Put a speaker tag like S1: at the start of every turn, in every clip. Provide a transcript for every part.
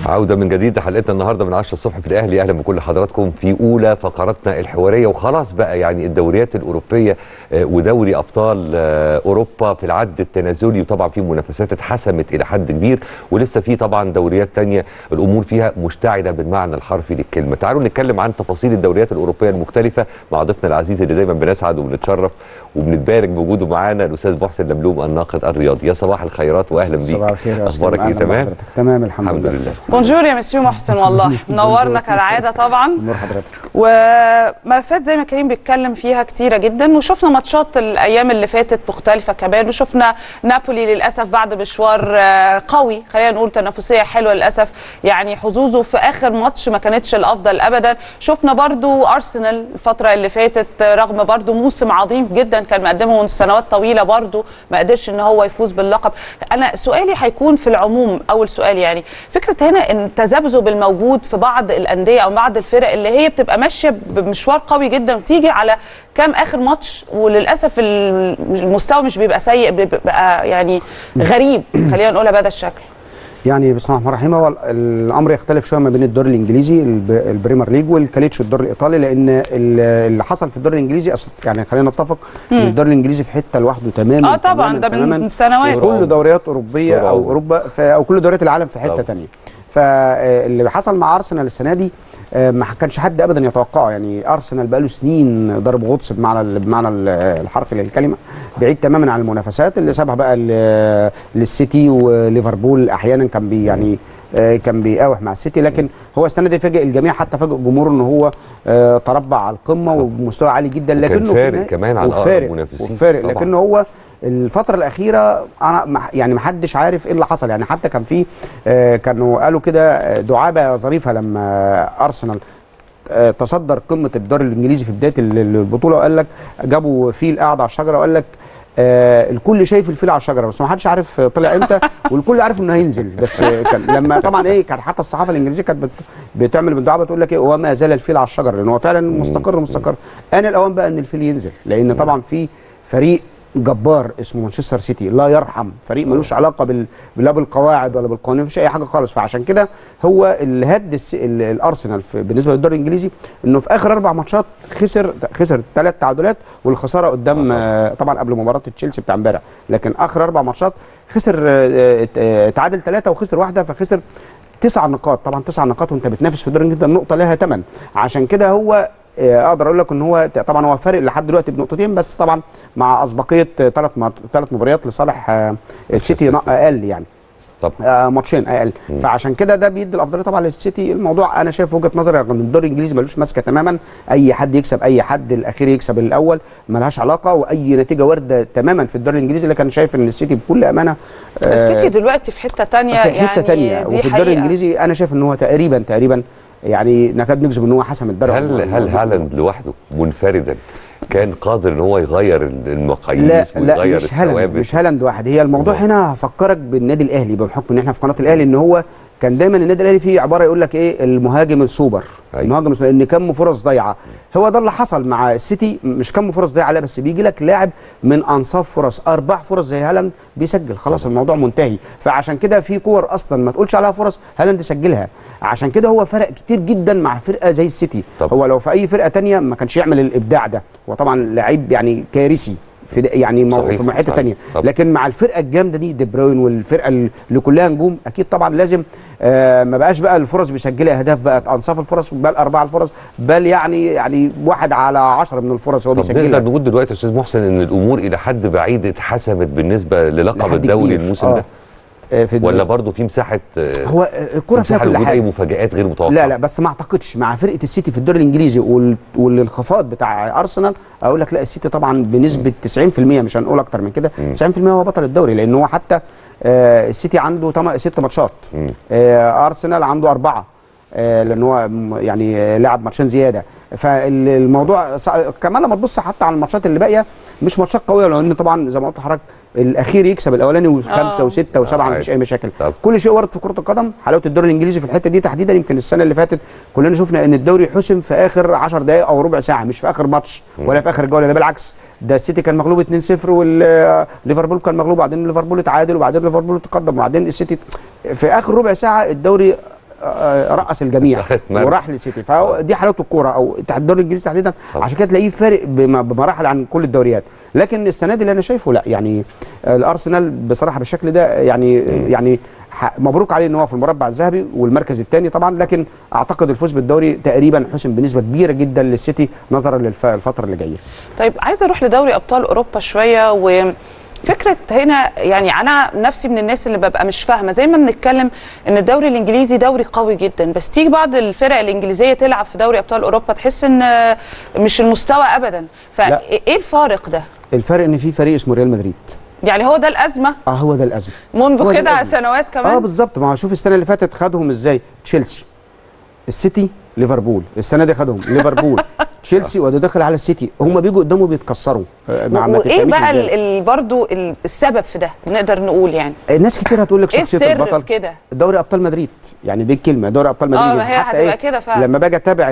S1: عودة من جديد لحلقتنا النهارده من 10 الصبح في الأهلي. أهلا بكل حضراتكم في أولى فقراتنا الحوارية. وخلاص بقى يعني الدوريات الأوروبية ودوري أبطال أوروبا في العد التنازلي، وطبعا في منافسات اتحسمت إلى حد كبير، ولسه في طبعا دوريات تانية الأمور فيها مشتعلة بالمعنى الحرفي للكلمة. تعالوا نتكلم عن تفاصيل الدوريات الأوروبية المختلفة مع ضيفنا العزيز اللي دايما بنسعد وبنتشرف وبنتبارك بوجوده معانا، الأستاذ محسن لملوم الناقد الرياضي. يا صباح الخيرات وأهلا بيك.
S2: صباح الخير يا
S1: أخبارك إيه؟ تمام؟
S2: تمام الحمد لله.
S3: بونجور يا مسيو محسن، والله منورنا كالعاده طبعا.
S2: نور حضرتك.
S3: وملفات زي ما كريم بيتكلم فيها كتيره جدا، وشفنا ماتشات الايام اللي فاتت مختلفه كمان، وشفنا نابولي للاسف بعد مشوار قوي، خلينا نقول تنافسيه حلوه للاسف، يعني حظوظه في اخر ماتش ما كانتش الافضل ابدا. شفنا برضو ارسنال الفتره اللي فاتت رغم برضو موسم عظيم جدا كان مقدمه من سنوات طويله، برضو ما قدرش ان هو يفوز باللقب. انا سؤالي هيكون في العموم، اول سؤال يعني فكره هنا ان التذبذب الموجود في بعض الانديه او بعض الفرق اللي هي بتبقى ماشيه بمشوار قوي جدا وتيجي على كام اخر ماتش وللاسف المستوى مش بيبقى سيء، بيبقى يعني غريب، خلينا نقولها بهذا الشكل.
S2: يعني بسم الله الرحمن الرحيم، هو الامر يختلف شويه ما بين الدوري الانجليزي البريمير ليج والكاليتشو الدوري الايطالي، لان اللي حصل في الدوري الانجليزي يعني خلينا نتفق ان الدوري الانجليزي في حته لوحده تماما.
S3: طبعا ده من سنوات.
S2: كل دوريات اوروبيه او اوروبا او كل دوريات العالم في حته ثانيه. فاللي حصل مع ارسنال السنه دي ما كانش حد ابدا يتوقعه. يعني ارسنال بقاله سنين ضرب غطس بمعنى الحرفي للكلمه، بعيد تماما عن المنافسات اللي سابها بقى للسيتي وليفربول. احيانا كان بيقاوح مع السيتي، لكن هو السنه دي فاجئ الجميع، حتى فاجئ الجمهور ان هو تربع على القمه وبمستوى عالي جدا، لكنه
S1: فارق كمان عن المنافسين
S2: وفارق، لكنه هو الفترة الأخيرة أنا يعني محدش عارف إيه اللي حصل. يعني حتى كان في كانوا قالوا كده دعابة ظريفة لما أرسنال تصدر قمة الدوري الإنجليزي في بداية البطولة، وقال لك جابوا فيل قاعد على الشجرة، وقال لك الكل شايف الفيل على الشجره بس ما حدش عارف طلع امتى، والكل عارف انه هينزل. بس كان لما طبعا كان حتى الصحافه الانجليزيه كانت بتعمل بالدعابه تقول لك وما زال الفيل على الشجره، لان هو فعلا مستقر. انا الاوان بقى ان الفيل ينزل، لان طبعا في فريق جبار اسمه مانشستر سيتي لا يرحم، فريق ملوش علاقه لا بالقواعد ولا بالقوانين، مفيش اي حاجه خالص. فعشان كده هو اللي هد الارسنال بالنسبه للدوري الانجليزي انه في اخر 4 ماتشات خسر 3 تعادلات، والخساره قدام طبعا قبل مباراه تشيلسي بتاع امبارح، لكن اخر 4 ماتشات خسر تعادل 3 وخسر 1، فخسر 9 نقاط. طبعا 9 نقاط وانت بتنافس في الدوري الانجليزي النقطه لها ثمن. عشان كده هو اقدر اقول لك ان هو طبعا هو فارق لحد دلوقتي بنقطتين بس، طبعا مع اسبقيه 3 مباريات لصالح السيتي اقل، يعني ماتشين اقل. فعشان كده ده بيدي الافضليه طبعا للسيتي. الموضوع انا شايف وجهه نظري ان الدوري الانجليزي ملوش ماسكه تماما، اي حد يكسب اي حد، الاخير يكسب الاول، ملهاش علاقه، واي نتيجه وارده تماما في الدوري الانجليزي. لكن شايف ان السيتي بكل امانه
S3: السيتي دلوقتي في حته ثانيه،
S2: في حته ثانيه. وفي الدوري الانجليزي انا شايف ان هو تقريبا يعني نكاد نجزم ان هو حسم الدوري.
S1: هل هالاند لوحده منفردا كان قادر ان هو يغير المقاييس ويغير الثوابت؟
S2: مش هالاند واحد. هي الموضوع هنا هفكرك بالنادي الاهلي، بحكم ان احنا في قناه الاهلي، ان هو كان دايما النادي الاهلي فيه عباره يقول لك المهاجم السوبر. المهاجم السوبر ان كم فرص ضايعه. هو ده اللي حصل مع السيتي، مش كم فرص ضايعه، لا بس بيجي لك لاعب من انصاف فرص 4 فرص زي هالاند بيسجل، خلاص الموضوع منتهي. فعشان كده في كور اصلا ما تقولش عليها فرص هالاند سجلها. عشان كده هو فرق كتير جدا مع فرقه زي السيتي. هو لو في اي فرقه ثانيه ما كانش يعمل الابداع ده، هو طبعا لعيب يعني كارثي في يعني في حته ثانيه، لكن مع الفرقه الجامده دي بروين والفرقه اللي كلها نجوم، اكيد طبعا لازم ما بقاش بقى الفرص بيسجلها اهداف، بقت انصاف الفرص، بل 4 الفرص، بل يعني 1 على 10 من الفرص هو بيسجلها.
S1: نقدر نقول دلوقتي يا استاذ محسن ان الامور الى حد بعيد اتحسمت بالنسبه للقب الدوري الموسم ده؟ ولا برضه في مساحه
S2: هو الكوره فيها كل حاجه،
S1: اي مفاجآت غير متوقعه؟
S2: لا بس ما اعتقدش مع فرقه السيتي في الدوري الانجليزي والانخفاض بتاع ارسنال اقول لك لا، السيتي طبعا بنسبه 90%، مش هنقول اكتر من كده، 90% هو بطل الدوري، لان هو حتى السيتي عنده 6 ماتشات، ارسنال عنده 4، لان هو يعني لعب ماتشين زياده. فالموضوع كمان لما تبص حتى على الماتشات اللي باقيه مش ماتشات قويه، لان طبعا زي ما قلت لحضرتك الاخير يكسب الاولاني و5 و6 و7 مفيش اي مشاكل. كل شيء وارد في كره القدم. حلاوه الدوري الانجليزي في الحته دي تحديدا، يمكن السنه اللي فاتت كلنا شفنا ان الدوري حسم في اخر 10 دقائق او ربع ساعه، مش في اخر ماتش ولا في اخر جوله، ده بالعكس، ده السيتي كان مغلوب 2-0 والليفربول كان مغلوب، وبعدين ليفربول اتعادل، وبعدين ليفربول تقدم، وبعدين السيتي في اخر ربع ساعه الدوري رقص الجميع وراح للسيتي. فدي حلاوه الكوره او الدوري الانجليزي تحديدا، عشان كده تلاقيه فارق بمراحل عن كل الدوريات. لكن السنه دي اللي انا شايفه لا، يعني الارسنال بصراحه بالشكل ده يعني مبروك عليه ان هو في المربع الذهبي والمركز الثاني طبعا، لكن اعتقد الفوز بالدوري تقريبا حسم بنسبه كبيره جدا للسيتي نظرا للفتره اللي جايه.
S3: طيب عايزه اروح لدوري ابطال اوروبا شويه، وفكره هنا يعني انا نفسي من الناس اللي ببقى مش فاهمه، زي ما بنتكلم ان الدوري الانجليزي دوري قوي جدا، بس تيجي بعض الفرق الانجليزيه تلعب في دوري ابطال اوروبا تحس ان مش المستوى ابدا، فايه الفارق ده؟
S2: الفرق ان في فريق اسمه ريال مدريد،
S3: يعني هو ده الازمه؟
S2: هو ده الازمه
S3: منذ كده سنوات كمان.
S2: بالظبط. ما هو شوف السنه اللي فاتت خدهم ازاي، تشيلسي، السيتي، ليفربول. السنه دي خدهم ليفربول تشيلسي، وده داخل على السيتي، هم بيجوا قدامه بيتكسروا.
S3: وايه بقى برضه السبب في ده نقدر نقول؟ يعني
S2: الناس كتير هتقول لك شخصيه البطل
S3: في كده
S2: دوري ابطال مدريد، يعني دي الكلمه دوري ابطال مدريد.
S3: ما هي هتبقى كده فعلا.
S2: لما باجي اتابع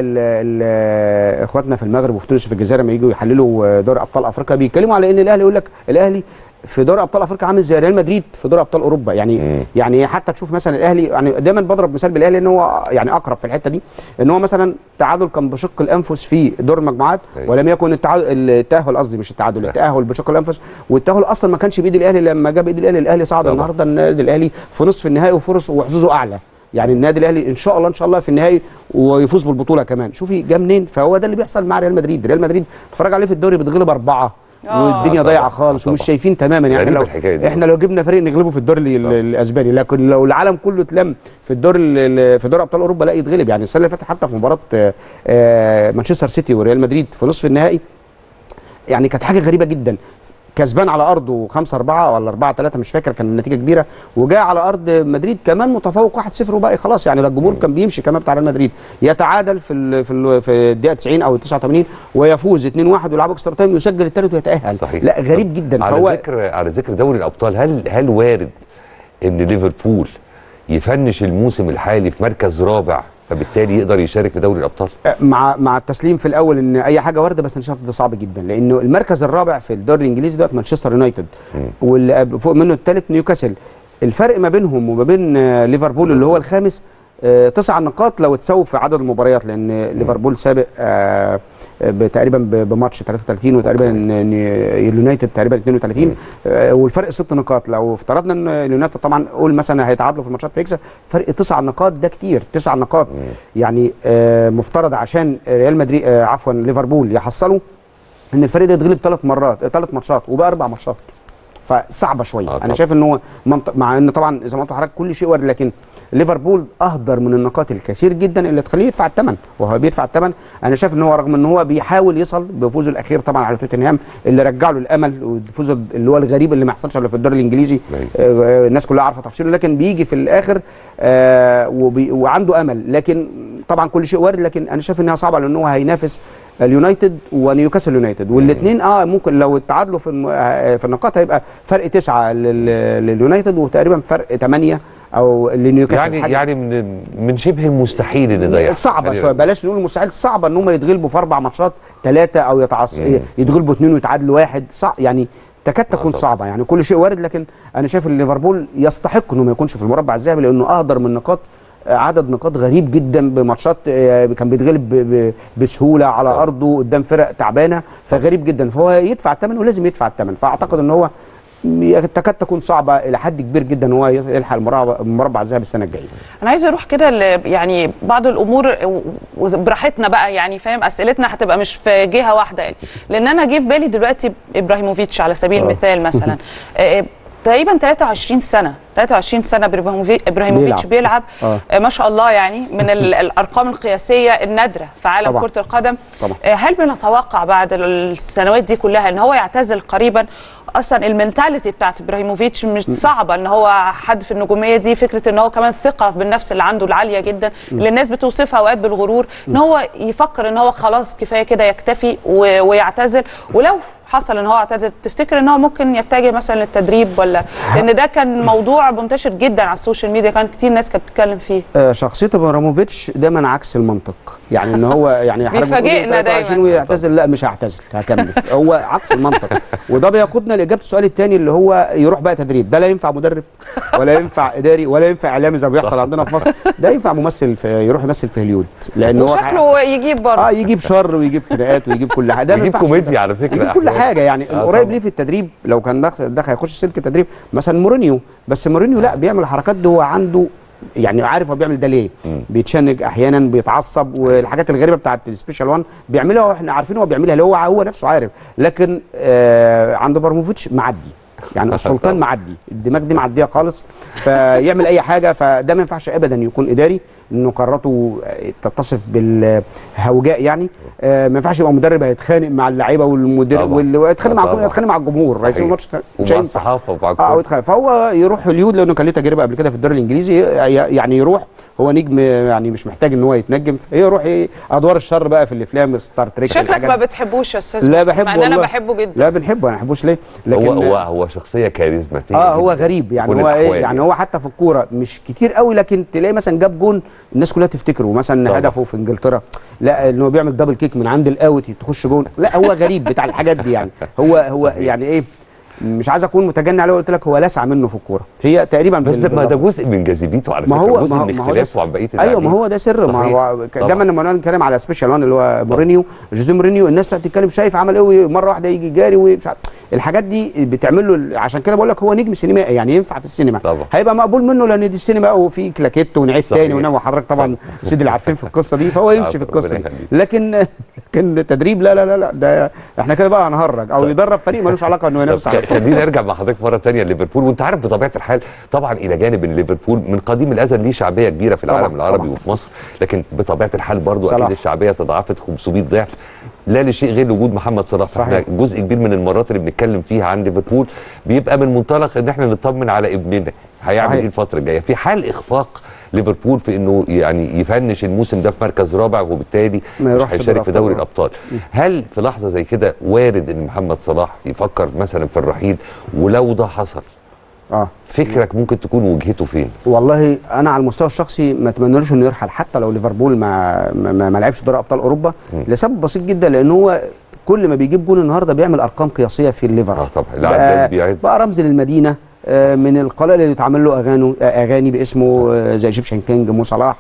S2: اخواتنا في المغرب وفي تونس وفي الجزائر لما يجوا يحللوا دوري ابطال افريقيا بيتكلموا على ان الاهلي، يقول لك الاهلي في دوري ابطال افريقيا عامل زي ريال مدريد في دوري ابطال اوروبا. يعني حتى تشوف مثلا الاهلي، يعني دايما بضرب مثال بالاهلي ان هو يعني اقرب في الحته دي، ان هو مثلا تعادل كان بشق الانفس في دور المجموعات، ولم يكن التاهل، قصدي مش التعادل، التاهل بشق الانفس، والتاهل اصلا ما كانش بايد الاهلي. لما جاب بايد الاهلي صعد النهارده النادي الاهلي في نصف النهائي وفرص وحظوظه اعلى. يعني النادي الاهلي ان شاء الله في النهائي ويفوز بالبطوله كمان. شوفي جه منين. فهو ده اللي بيحصل مع ريال مدريد. ريال مدريد تتفرج عليه في الدوري بتغلب 4 والدنيا ضايعه خالص ومش شايفين تماما. يعني احنا لو جبنا فريق نغلبه في الدوري الاسباني، لكن لو العالم كله اتلم في في دوري ابطال اوروبا لا يتغلب. يعني السنه اللي فاتت حتى في مباراه مانشستر سيتي وريال مدريد في نصف النهائي، يعني كانت حاجه غريبه جدا. كسبان على ارضه 5-4 ولا 4-3 مش فاكر، كان النتيجه كبيره، وجاء على ارض مدريد كمان متفوق 1-0 وباقي خلاص. يعني ده الجمهور كان بيمشي كمان بتاع ريال مدريد، يتعادل في الدقيقه 90 او 89 ويفوز 2-1 ويلعبوا اكسترا تايم، يسجل الثالث ويتاهل.
S1: صحيح.
S2: لا غريب جدا.
S1: على ذكر دوري الابطال، هل وارد ان ليفربول يفنش الموسم الحالي في مركز رابع فبالتالي يقدر يشارك في دوري الابطال؟
S2: مع التسليم في الاول ان اي حاجه وارده، بس انا شايف ده صعب جدا، لانه المركز الرابع في الدوري الانجليزي دلوقتي مانشستر يونايتد، واللي فوق منه الثالث نيوكاسل. الفرق ما بينهم وما بين ليفربول اللي هو الخامس 9 نقاط لو اتساووا في عدد المباريات، لان ليفربول سابق تقريبا بماتش 33 وتقريبا اليونايتد تقريبا 32 والفرق 6 نقاط. لو افترضنا ان اليونايتد طبعا قول مثلا هيتعادلوا في الماتشات فيكسب، فرق 9 نقاط ده كتير. 9 نقاط يعني مفترض عشان ريال مدريد عفوا ليفربول يحصلوا ان الفريق ده يتغلب 3 ماتشات وبقى 4 ماتشات، فصعبه شويه. انا شايف ان هو مع ان طبعا زي ما قلت لحضرتك كل شيء وارد، لكن ليفربول اهدر من النقاط الكثير جدا اللي تخليه يدفع الثمن، وهو بيدفع الثمن. انا شايف ان هو رغم ان هو بيحاول يصل بفوزه الاخير طبعا على توتنهام اللي رجع له الامل، وفوزه اللي هو الغريب اللي ما حصلش الا في الدوري الانجليزي، الناس كلها عارفه تفصيله، لكن بيجي في الاخر وعنده امل. لكن طبعا كل شيء وارد، لكن انا شايف انها صعبه لان هو هينافس اليونايتد ونيوكاسل يونايتد، والاثنين ممكن لو تعادلوا في النقاط هيبقى فرق 9 لليونايتد وتقريبا فرق 8 او لنيوكاسل.
S1: يعني من شبه المستحيل ان ده يحصل.
S2: صعبه شويه، بلاش نقول المستحيل، صعبه ان هم يتغلبوا في 4 ماتشات 3 او يتغلبوا 2 ويتعادلوا 1. يعني تكاد تكون صعبه. يعني كل شيء وارد، لكن انا شايف ان ليفربول يستحق انه ما يكونش في المربع الذهبي لانه اهدر من نقاط، عدد نقاط غريب جدا بماتشات كان بيتغلب بسهوله على ارضه قدام فرق تعبانه، فغريب جدا. فهو يدفع الثمن ولازم يدفع الثمن. فاعتقد ان هو تكاد تكون صعبه الى حد كبير جدا ان هو يلحق المربع الذهبي السنه الجايه. انا
S3: عايزه اروح كده يعني بعض الامور براحتنا بقى، يعني فاهم، اسئلتنا هتبقى مش في جهه واحده يعني، لان انا جه في بالي دلوقتي ابراهيموفيتش على سبيل المثال مثلا تقريبا 23 سنه ابراهيموفيتش بيلعب ما شاء الله، يعني من الارقام القياسيه النادره في عالم كره القدم. هل بنتوقع بعد السنوات دي كلها ان هو يعتزل قريبا؟ اصلا المنتاليتي بتاعت ابراهيموفيتش مش صعبه، ان هو حد في النجوميه دي، فكره ان هو كمان ثقه بالنفس اللي عنده العاليه جدا اللي الناس بتوصفها اوقات بالغرور، ان هو يفكر ان هو خلاص كفايه كده يكتفي ويعتزل. ولو حصل ان هو اعتزل، تفتكر ان هو ممكن يتجه مثلا للتدريب ولا؟ لان ده كان موضوع منتشر جدا على السوشيال ميديا، كان كتير ناس كانت بتتكلم فيه.
S2: شخصيه ابراموفيتش دايما عكس المنطق، يعني ان هو يعني
S3: بيفاجئنا دايما
S2: ويعتزل، لا مش هعتزل هكمل. هو عكس المنطق، وده بيقودنا لاجابه السؤال الثاني اللي هو يروح بقى تدريب. ده لا ينفع مدرب ولا ينفع اداري ولا ينفع اعلامي زي ما بيحصل عندنا في مصر. ده ينفع ممثل يروح يمثل في هوليوود، لان هو
S3: شكله يجيب برضه
S2: يجيب شر ويجيب خناقات ويجيب كل حاجه.
S1: يجيب كوميديا على فكره،
S2: يجيب كل حاجه يعني. قريب ليه في التدريب، لو كان دخل هيخش سلك التدريب مثلا مورينيو، بس مورينيو لا بيعمل الحركات دي، هو عنده يعني عارف هو بيعمل ده ليه. بيتشنج احيانا، بيتعصب، والحاجات الغريبه بتاعت السبيشال 1 بيعملها واحنا عارفين هو بيعملها، اللي هو نفسه عارف. لكن عند ابراموفيتش معدي، يعني السلطان معدي، الدماغ دي معديه خالص، فيعمل اي حاجه. فده ما ينفعش ابدا يكون اداري، انه قراراته تتصف بالهوجاء يعني. ما ينفعش يبقى مدرب هيتخانق مع اللعيبه والمدير ويتخانق مع كل، يتخانق مع الجمهور، رئيس الماتش
S1: مش هينفع، الصحافه ومع
S2: فهو يروح هوليود لانه كان ليه تجربه قبل كده في الدوري الانجليزي. يعني يروح، هو نجم يعني مش محتاج ان هو يتنجم، يروح ادوار الشر بقى في الافلام ستار تريك.
S3: شكلك ما بتحبوش يا استاذ؟
S2: لا بحبه،
S3: انا بحبه جدا.
S2: لا بنحبه، انا ما بحبوش ليه؟
S1: لكن هو شخصيه كاريزماتيه.
S2: هو غريب يعني. هو يعني هو حتى في الكوره مش كتير قوي، لكن تلاقي مثلا جاب جون الناس كلها تفتكره مثلا هدفه في انجلترا، لا انه بيعمل دبل كيك من عند الاوت تخش جون. لا هو غريب بتاع الحاجات دي يعني. هو يعني ايه، مش عايز اكون متجني عليه، قلت لك هو لسع منه في الكوره، هي تقريبا.
S1: بس ده جزء من جاذبيته على فكره، جزء من اختلافه عن بقيه اللاعبين.
S2: ايوه، ما هو ده سر. ما هو دايما لما نتكلم على سبيشال 1 اللي هو مورينيو، جوزيه مورينيو، الناس تتكلم شايف عمل ايه، مره واحده يجي جاري ومش عارف الحاجات دي بتعمل له. عشان كده بقول لك هو نجم سينمائي، يعني ينفع في السينما طبعا. هيبقى مقبول منه لان دي السينما، وفي كلاكيت ونعيد تاني ونام، وحضرتك طبعا سيدي اللي عارفين في القصه دي، فهو يمشي في القصه دي. لكن تدريب لا لا لا لا، ده احنا كده بقى هنهرج او يدرب فريق ملوش علاقه انه ينافس على.
S1: خلينا نرجع مع حضرتك مره ثانيه لليفربول. وانت عارف بطبيعه الحال طبعا الى جانب ان ليفربول من قديم الازل ليه شعبيه كبيره في العالم العربي وفي مصر، لكن بطبيعه الحال برضو اكيد الشعبيه تضاعفت 500 ضعف، لا لشيء غير وجود محمد صلاح. احنا جزء كبير من المرات اللي بنتكلم فيها عن ليفربول بيبقى من منطلق ان احنا نطمن على ابننا هيعمل ايه الفتره الجايه. في حال اخفاق ليفربول في انه يعني يفنش الموسم ده في مركز رابع وبالتالي مش هيشارك في دوري الابطال، هل في لحظه زي كده وارد ان محمد صلاح يفكر مثلا في الرحيل؟ ولو ده حصل فكرك ممكن تكون وجهته فين؟
S2: والله انا على المستوى الشخصي ما اتمنالوش انه يرحل، حتى لو ليفربول ما لعبش دوري ابطال اوروبا، لسبب بسيط جدا، لان هو كل ما بيجيب جول النهارده بيعمل ارقام قياسيه في الليفر.
S1: طبعا
S2: بقى رمز للمدينه، من القلائل اللي اتعمل له اغاني باسمه زي ايجيبشن كينج مو صلاح.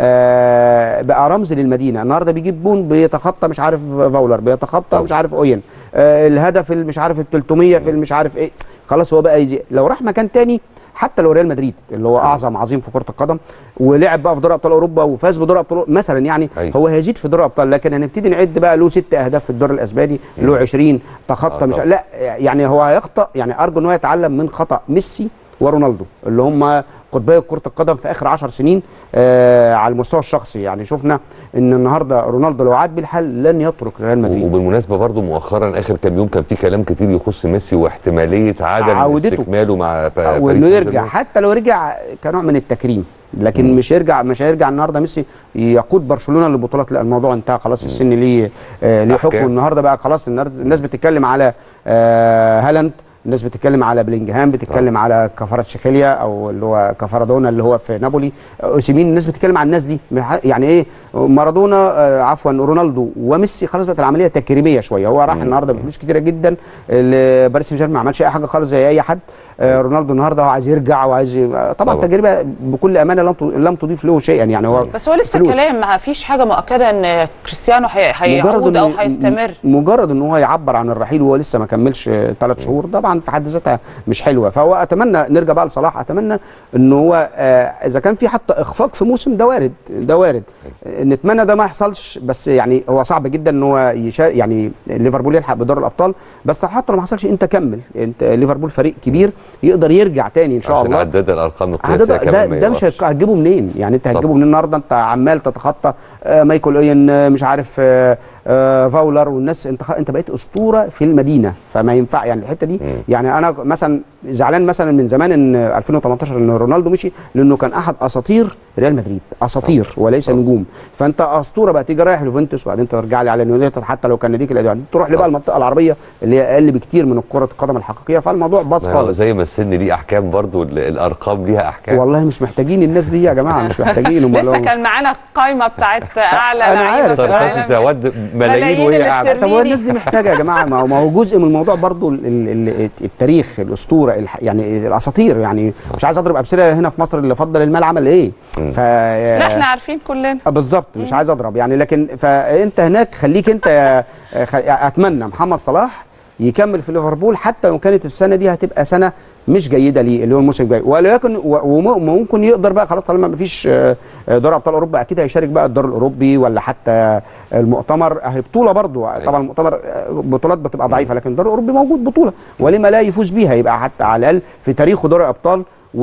S2: بقى رمز للمدينه. النهارده بيجيب جون بيتخطى مش عارف فاولر، بيتخطى مش عارف اوين، الهدف مش عارف ال 300 في مش عارف ايه. خلاص هو بقى لو راح مكان تاني، حتى لو ريال مدريد اللي هو اعظم عظيم في كره القدم ولعب بقى في دوري ابطال اوروبا وفاز بدوري ابطال مثلا يعني، هو هيزيد في دوري ابطال. لكن هنبتدي نعد بقى له 6 اهداف في الدوري الاسباني، له 20 تخطى مش لا يعني هو هيخطأ. يعني ارجو ان هو يتعلم من خطأ ميسي ورونالدو اللي هم قطبي كرة القدم في اخر 10 سنين. على المستوى الشخصي يعني شفنا ان النهارده رونالدو لو عاد بالحل لن يترك ريال مدريد.
S1: وبالمناسبه برضو مؤخرا اخر كام يوم كان في كلام كتير يخص ميسي واحتماليه عدم استكماله مع باريس،
S2: وانه يرجع. حتى لو رجع كنوع من التكريم، لكن مش هيرجع النهارده ميسي يقود برشلونه للبطولات. لا الموضوع انتهى خلاص، السن ليه حكم. النهارده بقى خلاص الناس بتتكلم على هالاند، الناس بتتكلم على بلينجهام، بتتكلم على كفاراتشيخيليا او اللي هو كفارادونا اللي هو في نابولي، اوسيمين. الناس بتتكلم على الناس دي يعني ايه، مارادونا عفوا رونالدو وميسي. خلاص بقت العمليه تكريميه شويه. هو راح النهارده بفلوس كتيره جدا لباريس سان جيرمان، ما عملش اي حاجه خالص زي اي حد. رونالدو النهارده هو عايز يرجع وعايز طبعا تجربه بكل امانه لم تضيف له شيئا يعني. هو
S3: بس هو لسه كلام، ما فيش حاجه مؤكده ان كريستيانو هيعود او هيستمر.
S2: مجرد ان هو يعبر عن الرحيل وهو لسه ما كملش 3 شهور طبعا في حد ذاتها مش حلوه. فهو اتمنى نرجع بقى لصلاح، اتمنى ان هو اذا كان في حتى اخفاق في موسم ده وارد نتمنى ده ما يحصلش. بس يعني هو صعب جدا ان هو يعني ليفربول يلحق بدور الابطال. بس حتى لو ما حصلش انت كمل، انت ليفربول فريق كبير يقدر يرجع تاني ان شاء الله.
S1: عدد الارقام القياسيه كمان
S2: ده مش هتجيبه منين يعني. انت هتجيبه منين النهارده؟ انت عمال تتخطى مايكل اوين مش عارف فاولر والناس. انت بقيت اسطوره في المدينه، فما ينفع يعني الحته دي. يعني انا مثلا زعلان مثلا من زمان ان 2018 ان رونالدو مشي، لانه كان احد اساطير ريال مدريد، اساطير وليس نجوم. فانت اسطوره بقى تيجي رايح يوفنتوس وبعدين ترجع لي على اليونايتد حتى لو كان ناديك القديم، تروح لي بقى المنطقه العربيه اللي هي اقل بكتير من كره القدم الحقيقيه. فالموضوع باظ خالص.
S1: زي ما السن ليه احكام برضو الارقام ليها احكام.
S2: والله مش محتاجين الناس دي يا جماعه، مش محتاجين.
S3: لسه كان معانا القايمه بتاعت اعلى
S2: انا عارف
S1: ملايين وهي قاعده.
S2: طب هو الناس دي محتاجه يا جماعه؟ ما هو جزء من الموضوع برضو التاريخ، الاسطوره، يعني الاساطير. يعني مش عايز اضرب امثله هنا في مصر اللي فضل المال عمل ايه.
S3: لا احنا عارفين كلنا
S2: بالظبط، مش عايز اضرب يعني. لكن فانت هناك خليك انت اتمنى محمد صلاح يكمل في ليفربول حتى لو كانت السنه دي هتبقى سنه مش جيده ليه اللي هو الموسم الجاي، ولكن وممكن يقدر بقى خلاص طالما ما فيش دوري ابطال اوروبا اكيد هيشارك بقى الدوري الاوروبي ولا حتى المؤتمر. اهي بطوله برضو طبعا. المؤتمر بطولات بتبقى ضعيفه لكن الدوري الاوروبي موجود بطوله، ولما لا يفوز بيها؟ يبقى حتى على الاقل في تاريخه دوري ابطال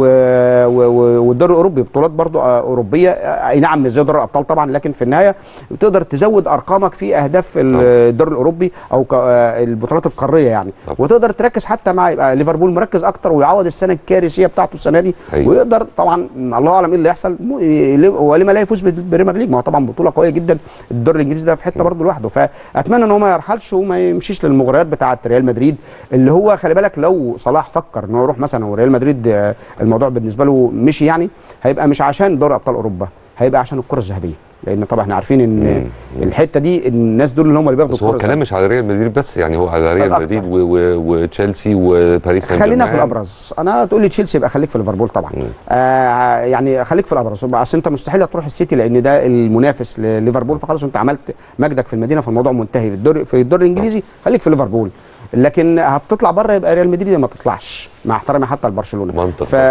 S2: والدوري الاوروبي بطولات برضو اوروبيه. اي نعم مش زي دوري الابطال طبعا، لكن في النهايه تقدر تزود ارقامك في اهداف الدوري الاوروبي او البطولات القاريه يعني. وتقدر تركز حتى مع يبقى ليفربول مركز اكتر ويعوض السنه الكارثيه بتاعته السنه دي. ويقدر طبعا الله اعلم ايه اللي يحصل ولما لا يفوز بالبريمير ليج. ما هو طبعا بطوله قويه جدا، الدوري الانجليزي ده في حته برضو لوحده. فاتمنى ان هو ما يرحلش وما يمشيش للمغريات بتاعه ريال مدريد اللي هو خلي بالك لو صلاح فكر ان هو يروح مثلا وريال مدريد الموضوع بالنسبه له مشي يعني، هيبقى مش عشان دوري ابطال اوروبا، هيبقى عشان الكره الذهبيه. لان طبعا احنا عارفين ان الحته دي الناس دول اللي هم اللي بياخدوا
S1: الكره. هو الكلام مش على ريال مدريد بس يعني، هو على ريال مدريد وتشيلسي وباريس سان جيرمان.
S2: خلينا في الابرز. انا تقول لي تشيلسي يبقى خليك في ليفربول طبعا. يعني خليك في الابرز. اصل انت مستحيل تروح السيتي لان ده المنافس لليفربول، فخلاص انت عملت مجدك في المدينه، فالموضوع منتهي. في الدوري الانجليزي خليك في ليفربول. لكن هتطلع بره يبقى ريال مدريد ما تطلعش مع احترامي حتى لبرشلونه.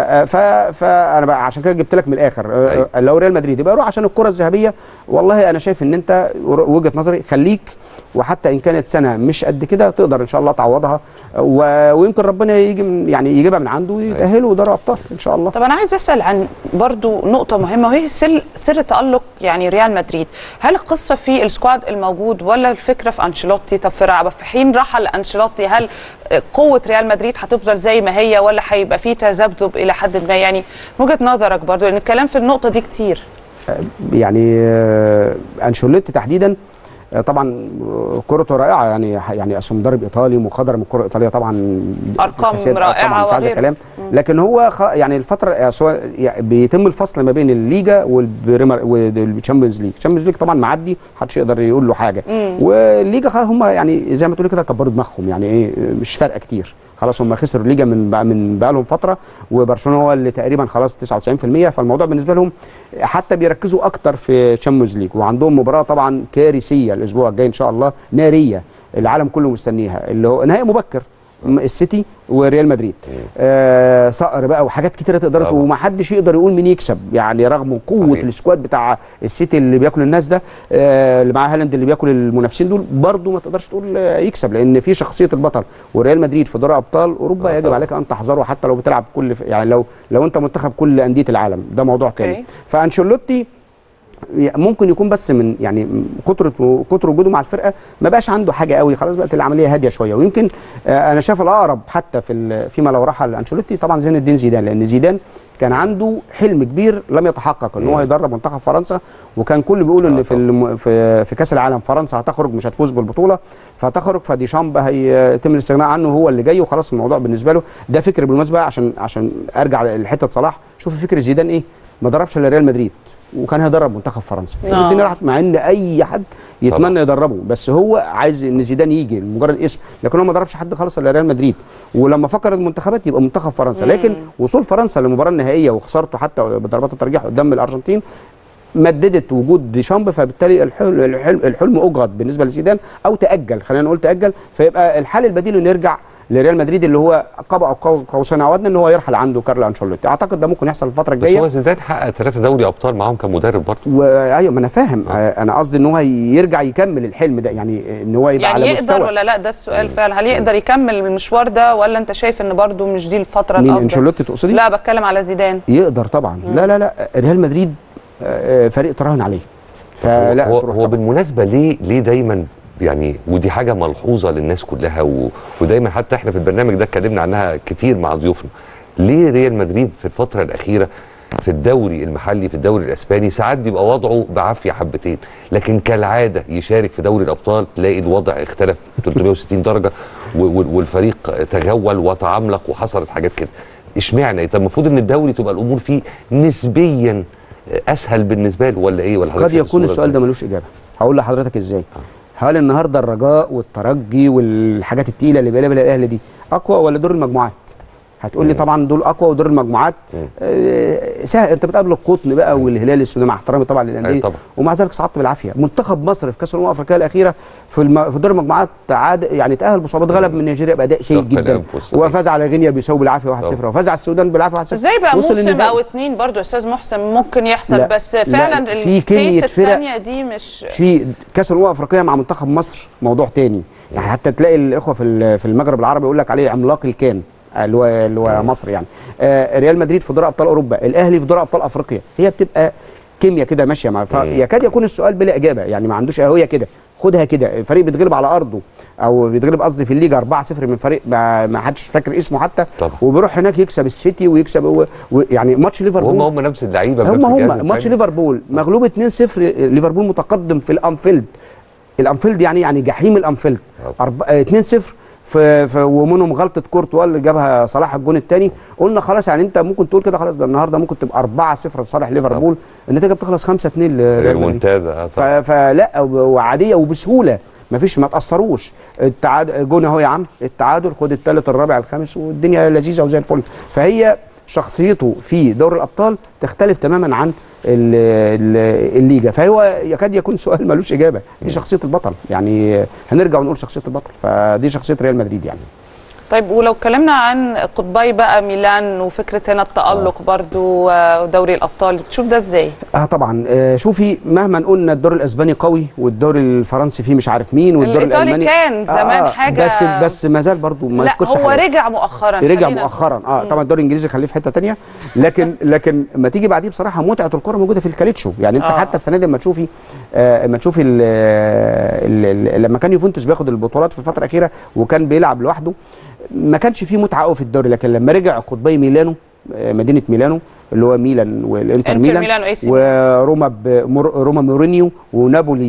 S2: فانا بقى عشان كده جبت لك من الاخر. لو ريال مدريد يبقى روح عشان الكره الذهبيه. والله انا شايف ان انت وجهه نظري خليك، وحتى ان كانت سنه مش قد كده تقدر ان شاء الله تعوضها، ويمكن ربنا يجي يعني يجيبها من عنده ويتاهلوا دوري ابطال ان شاء الله.
S3: طب انا عايز اسال عن برضو نقطه مهمه وهي سر تالق يعني ريال مدريد. هل القصه في السكواد الموجود ولا الفكره في انشيلوتي؟ طب في حين رحل انشيلوتي هل قوه ريال مدريد هتفضل زي ما هي ولا هيبقى في تذبذب الى حد ما؟ يعني وجهه نظرك برضو لان الكلام في النقطه دي كتير.
S2: يعني انشيلوتي تحديدا طبعا كرته رائعه يعني اصلا مدرب ايطالي مخضرم الكره الايطاليه طبعا
S3: ارقام رائعه
S2: طبعا مش عايز كلام. لكن هو يعني الفتره بيتم الفصل ما بين الليجا والتشامبيونز ليج. التشامبيونز ليج طبعا معدي محدش يقدر يقول له حاجه. والليجا هم يعني زي ما تقولي كده كبروا دماغهم يعني ايه مش فارقه كتير. خلاص هم خسروا الليجا من بقى لهم فتره، وبرشلونه هو اللي تقريبا خلاص 99%. فالموضوع بالنسبه لهم حتى بيركزوا اكتر في تشامبيونز ليج. وعندهم مباراه طبعا كارثيه الاسبوع الجاي ان شاء الله، ناريه العالم كله مستنيها، اللي هو نهائي مبكر السيتي وريال مدريد. صقر بقى وحاجات كتيره تقدر ومحدش يقدر يقول مين يكسب يعني، رغم قوه السكواد بتاع السيتي اللي بياكل الناس ده اللي معاه هالاند اللي بياكل المنافسين دول، برضه ما تقدرش تقول يكسب لان في شخصيه البطل. وريال مدريد في دوري ابطال اوروبا يجب عليك ان تحذره حتى لو بتلعب كل يعني لو انت منتخب كل انديه العالم ده موضوع تاني. فانشيلوتي ممكن يكون بس من يعني كتر وجوده مع الفرقه ما بقاش عنده حاجه قوي، خلاص بقت العمليه هاديه شويه. ويمكن انا شايف الاقرب حتى فيما لو رحل انشيلوتي طبعا زين الدين زيدان، لان زيدان كان عنده حلم كبير لم يتحقق ان هو يدرب منتخب فرنسا. وكان كل بيقولوا ان في كاس العالم فرنسا هتخرج مش هتفوز بالبطوله، فتخرج فديشامب هيتم الاستغناء عنه هو اللي جاي وخلاص الموضوع بالنسبه له ده فكر. بالمناسبه عشان ارجع لحته صلاح، شوف فكر زيدان ايه، ما دربش الا ريال مدريد وكان هيدرب منتخب فرنسا. شوف الدنيا راحت، مع ان اي حد يتمنى يدربه، بس هو عايز ان زيدان يجي مجرد اسم، لكن هو ما دربش حد خالص الا ريال مدريد. ولما فكر المنتخبات يبقى منتخب فرنسا. لكن وصول فرنسا للمباراه النهائيه وخسارته حتى بضربات الترجيح قدام الارجنتين مددت وجود ديشامب، فبالتالي الحلم اجرد بالنسبه لزيدان او تاجل، خلينا نقول تاجل. فيبقى الحل البديل انه يرجع لريال مدريد اللي هو قاب قوسين عودنا ان هو يرحل عنده كارلو انشيلوتي. اعتقد ده ممكن يحصل الفتره الجايه.
S1: بس هو زيدان حقق 3 دوري ابطال معاهم كمدرب برضه.
S2: ايوه ما انا فاهم. انا قصدي ان هو يرجع يكمل الحلم ده، يعني ان هو يبقى
S3: يعني
S2: على مستوى.
S3: يقدر ولا لا؟ ده السؤال فعلا. هل يقدر يكمل المشوار ده ولا انت شايف ان برضه مش دي الفتره الافضل؟
S2: مين انشيلوتي تقصدي؟
S3: لا بتكلم على زيدان.
S2: يقدر طبعا. لا ريال مدريد فريق تراهن عليه.
S1: فلا هو بالمناسبه ليه دايما يعني، ودي حاجه ملحوظه للناس كلها ودايما حتى احنا في البرنامج ده اتكلمنا عنها كتير مع ضيوفنا، ليه ريال مدريد في الفتره الاخيره في الدوري المحلي في الدوري الاسباني ساعات بيبقى وضعه بعافيه حبتين، لكن كالعاده يشارك في دوري الابطال تلاقي الوضع اختلف 360 درجه والفريق تغول وتعملق وحصلت حاجات كده. اشمعنى؟ طب المفروض ان الدوري تبقى الامور فيه نسبيا اسهل بالنسبه له ولا ايه؟ ولا
S2: قد يكون السؤال ده ملوش اجابه. هقول لحضرتك ازاي. هل النهارده الرجاء والترجي والحاجات التقيله اللي بيقابلها الاهلي دي اقوى ولا دور المجموعات؟ هتقول لي طبعا دول اقوى ودور المجموعات سهل. انت بتقابل القطن بقى والهلال السوداني مع احترامي طبعا للانديه، ومع ذلك صعدت بالعافيه. منتخب مصر في كاس الامم الافريقيه الاخيره في دور المجموعات عاد يعني تاهل بصعوبات، غلب من نيجيريا باداء سيء جدا، وفاز على غينيا بيساو بالعافيه 1-0، وفاز على السودان بالعافيه 1-0.
S3: ازاي بقى موسم او اتنين برضو استاذ محسن ممكن يحصل؟ بس فعلا
S2: في كميه
S3: الثانيه دي مش
S2: في كاس الامم الافريقيه مع منتخب مصر موضوع تاني. يعني حتى تلاقي الاخوه في المغرب العربي يقول لك عليه عملاق الكان اللي هو مصر يعني. ريال مدريد في دوري ابطال اوروبا، الاهلي في دوري ابطال افريقيا، هي بتبقى كيمياء كده ماشيه مع يكاد يكون السؤال بلا اجابه، يعني ما عندوش هويه كده، خدها كده. فريق بيتغلب على ارضه او بيتغلب قصدي في الليجا 4-0 من فريق ما حدش فاكر اسمه حتى طبعا. وبيروح هناك يكسب السيتي ويكسب يعني ماتش ليفربول
S1: هم نفس اللعيبه
S2: هم ماتش ليفربول مغلوب 2-0، ليفربول متقدم في الانفيلد يعني جحيم الانفيلد 2-0 ومنهم غلطه كورتوا اللي جابها صلاح الجون الثاني. قلنا خلاص يعني انت ممكن تقول كده خلاص ده النهارده ممكن تبقى 4-0 لصالح ليفربول، النتيجه بتخلص 5-2 لريال مدريد فلا وعاديه وبسهوله، ما تاثروش. جون اهو يا عم، التعادل، خد الثالث الرابع الخامس والدنيا لذيذه وزي الفل. فهي شخصيته في دوري الابطال تختلف تماما عن الليجا، فهو يكاد يكون سؤال ملوش اجابه. دي شخصيه البطل، يعني هنرجع ونقول شخصيه البطل، فدي شخصيه ريال مدريد يعني.
S3: طيب ولو اتكلمنا عن قطبي بقى ميلان وفكره هنا التالق برضو ودوري الابطال، تشوف ده ازاي؟
S2: طبعا شوفي مهما قلنا الدور الاسباني قوي والدور الفرنسي فيه مش عارف مين والدور الالماني
S3: كان زمان حاجه
S2: بس ما زال برضو ما
S3: يفقدش حاجه. هو رجع مؤخرا
S2: طبعا الدوري الانجليزي خليه في حته ثانيه، لكن ما تيجي بعديه بصراحه متعه الكره موجوده في الكاليتشو. يعني انت حتى السنه دي لما تشوفي لما كان يوفنتوس بياخد البطولات في الفتره الاخيره وكان بيلعب لوحده ما كانش فيه متعه قوي في الدوري، لكن لما رجع قطبي ميلانو، مدينه ميلانو اللي هو ميلان والانتر ميلان وروما روما مورينيو ونابولي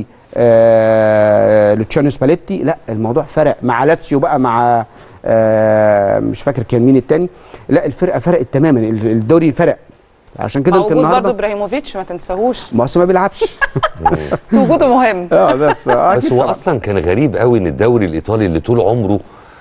S2: لوتشانو سباليتي، لا الموضوع فرق مع لاتسيو بقى، مع مش فاكر كان مين الثاني، لا الفرقه فرقت تماما، الدوري فرق. عشان كده يمكن النهارده
S3: برضه ابراهيموفيتش ما تنساهوش،
S2: بس ما بيلعبش
S3: بس وجوده مهم.
S1: بس هو اصلا كان غريب قوي ان الدوري الايطالي اللي طول عمره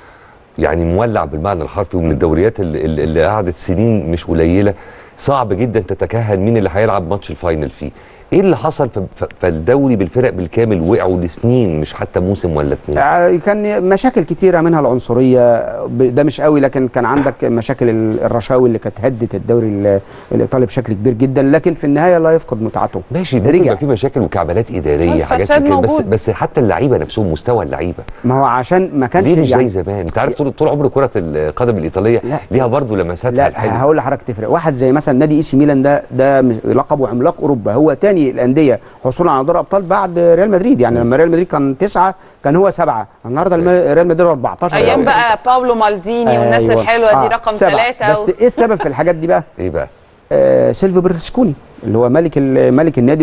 S1: يعني مولع بالمعنى الحرفي، ومن الدوريات اللي قعدت سنين مش قليله، صعب جدا تتكهن مين اللي هيلعب ماتش الفاينل فيه. ايه اللي حصل؟ فالدوري بالفرق بالكامل وقعوا لسنين، مش حتى موسم ولا اتنين.
S2: كان مشاكل كتيره منها العنصريه، ده مش قوي، لكن كان عندك مشاكل الرشاوي اللي كانت هدت الدوري الايطالي بشكل كبير جدا، لكن في النهايه لا يفقد متعته.
S1: ماشي، ممكن يبقى في مشاكل وكعبلات اداريه حاجات كده، بس حتى اللعيبه نفسهم، مستوى اللعيبه
S2: ما هو عشان ما كانش
S1: مش يعني زي زمان. انت عارف طول عمر كره القدم الايطاليه ليها برضه لمساتها الحلوه.
S2: لا هقول لحضرتك تفرق. واحد زي مثلا نادي اي سي ميلان ده لقبه عملاق اوروبا، هو تاني الانديه حصولا على دوري ابطال بعد ريال مدريد. يعني لما ريال مدريد كان 9 كان هو 7، النهارده ريال مدريد 14.
S3: ايام بقى باولو مالديني والناس الحلوه دي رقم 3.
S2: بس ايه السبب في الحاجات دي بقى؟
S1: ايه بقى؟
S2: سيلفيو بيرلسكوني اللي هو ملك النادي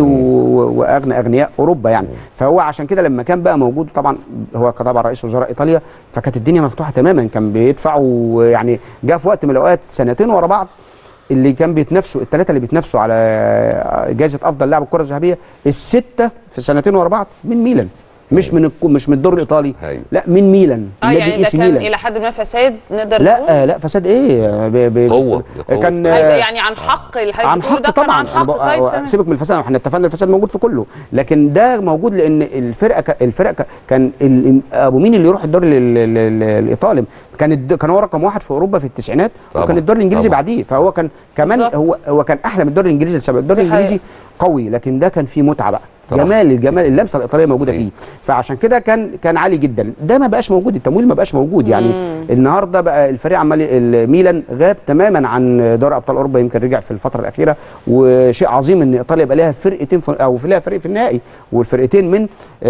S2: واغنى اغنياء اوروبا يعني. فهو عشان كده لما كان بقى موجود، طبعا هو طبعا رئيس وزراء ايطاليا، فكانت الدنيا مفتوحه تماما، كان بيدفعوا يعني. جاء في وقت من الاوقات سنتين ورا بعض اللي كان بيتنافسوا، الثلاثه اللي بيتنافسوا على جائزه افضل لاعب الكره الذهبيه، السته في سنتين ورا بعض من ميلان، مش من الدور الايطالي، لا من ميلان.
S3: يعني ده كان الى حد ما فساد نقدر
S2: نقول؟ لا فساد ايه؟
S1: قوه
S3: كان يعني عن حق
S2: عن حق طبعا.
S3: عن حق. طيب
S2: سيبك من الفساد، احنا اتفقنا الفساد موجود في كله، لكن ده موجود لان الفرقه كان ابو مين اللي يروح الدوري الايطالي كان هو رقم 1 في اوروبا في التسعينات، وكان الدوري الانجليزي بعديه، فهو كان كمان هو كان احلى من الدوري الانجليزي لسبب الدوري الانجليزي قوي، لكن ده كان فيه متعه بقى، جمال اللمسه الايطاليه موجوده فيه، فعشان كده كان عالي جدا. ده ما بقاش موجود، التمويل ما بقاش موجود يعني. النهارده بقى الفريق عمال ميلان غاب تماما عن دوري ابطال اوروبا، يمكن رجع في الفتره الاخيره، وشيء عظيم ان ايطاليا يبقى لها فرقتين او لها فريق في النهائي، والفرقتين من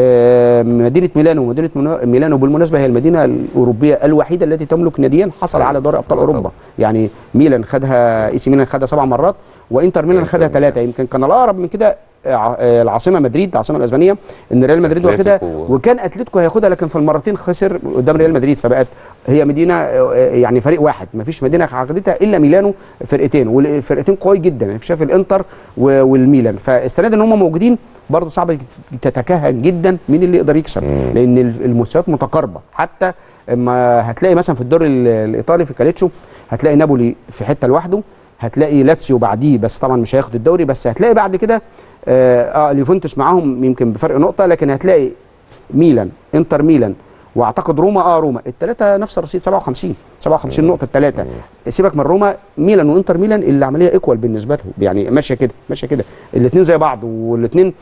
S2: مدينه ميلانو. ومدينه ميلانو بالمناسبه هي المدينه الاوروبيه الوحيده التي تملك ناديين حصل على دوري ابطال اوروبا، يعني ميلان خدها، اي سي ميلان خدها 7 مرات، وانتر ميلان خدها 3. يمكن كان الاقرب من كده العاصمه مدريد، العاصمه الاسبانيه، ان ريال مدريد واخدها، وكان اتلتيكو هياخدها، لكن في المرتين خسر قدام ريال مدريد، فبقت هي مدينه يعني فريق واحد، ما فيش مدينه عقدتها الا ميلانو فرقتين، والفرقتين قوي جدا. انا شايف الانتر والميلان، فالسنه دي ان هم موجودين برضه صعب تتكهن جدا مين اللي يقدر يكسب، لان المستويات متقاربه. حتى اما هتلاقي مثلا في الدوري الايطالي في كاليتشو هتلاقي نابولي في حته لوحده، هتلاقي لاتسيو بعديه بس طبعا مش هياخد الدوري، بس هتلاقي بعد كده اليوفنتوس معاهم يمكن بفرق نقطه، لكن هتلاقي ميلان، انتر ميلان، واعتقد روما الثلاثه نفس الرصيد 57 نقطه الثلاثه. سيبك من روما، ميلان وانتر ميلان اللي عمليه ايكوال بالنسبه لهم، يعني ماشيه كده الاثنين زي بعض، والاثنين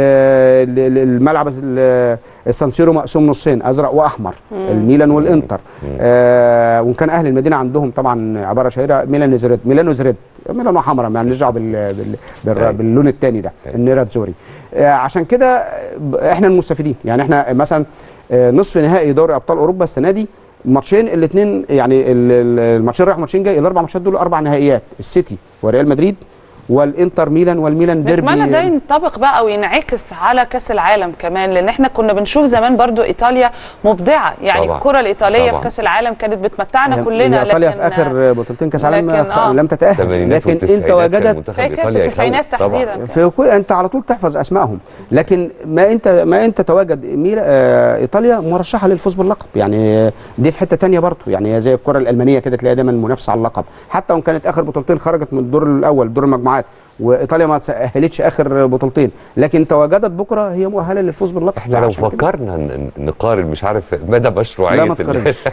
S2: الملعب السانسيرو مقسوم نصين ازرق واحمر، الميلان والانتر. وان كان اهل المدينه عندهم طبعا عباره شهيره ميلانو زريد، ميلانو حمراء، ما لناش دعوه باللون الثاني ده النيراتزوري. عشان كده احنا المستفيدين، يعني احنا مثلا نصف نهائي دوري ابطال اوروبا السنه دي ماتشين الاثنين، يعني الماتشين رايح ماتشين جاي، الاربع ماتشات دول 4 نهائيات، السيتي وريال مدريد والانتر ميلان، والميلان ديربي.
S3: نتمنى ده ينطبق بقى وينعكس على كاس العالم كمان، لان احنا كنا بنشوف زمان برضو ايطاليا مبدعه، يعني الكره الايطاليه في كاس العالم كانت بتمتعنا كلنا.
S2: ايطاليا في اخر بطولتين كاس العالم لم تتاهل، لكن انت وجدت
S3: فاكر في التسعينات تحديدا
S2: انت على طول تحفظ اسمائهم، لكن ما انت تواجد ايطاليا مرشحه للفوز باللقب، يعني دي في حته ثانيه برضو، يعني زي الكره الالمانيه كده تلاقيها دايما منافسه على اللقب، حتى وان كانت اخر بطولتين خرجت من الدور الاول دور المجموعات، وايطاليا ما تاهلتش اخر بطولتين، لكن تواجدت بكره هي مؤهله للفوز باللقب.
S1: احنا لو فكرنا نقارن مش عارف مدى مشروعيه،
S2: لا ما تقارنش.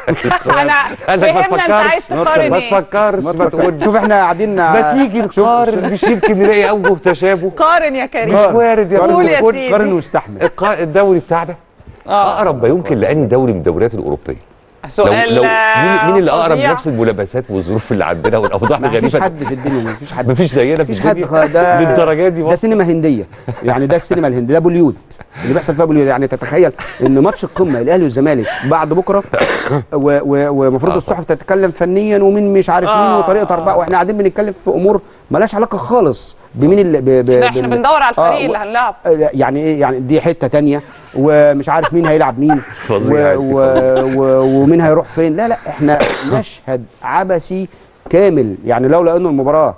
S3: انا فهمنا انت عايز تقارن
S1: ما تفكرش، ما تقولش.
S2: شوف احنا قاعدين
S1: ما تيجي نقارن، مش يمكن نلاقي اوجه تشابه.
S3: قارن يا كريم،
S1: مش وارد يا
S3: سيدي،
S2: قارن واستحمل.
S1: الدوري بتاعنا اقرب ما يمكن لاني دوري من الدوريات الاوروبيه.
S3: سؤال
S1: لو مين اللي اقرب لنفس الملابسات والظروف اللي عندنا والاوضاع الغريبه؟
S2: مفيش حد في الدنيا،
S1: مفيش زينا في الدنيا للدرجه دي.
S2: ده سينما هنديه، يعني ده السينما الهنديه، ده بوليود اللي بيحصل فيها بوليود. يعني تتخيل ان ماتش القمه الاهلي والزمالك بعد بكره، ومفروض الصحف تتكلم فنيا ومين مش عارف مين وطريقه اربعه، واحنا قاعدين بنتكلم في امور مالهاش علاقه خالص بمين اللي
S3: احنا بندور على الفريق اللي هنلعب،
S2: يعني ايه، يعني دي حته ثانيه، ومش عارف مين هيلعب مين ومين هيروح فين. لا احنا مشهد عبثي كامل، يعني لولا انه المباراه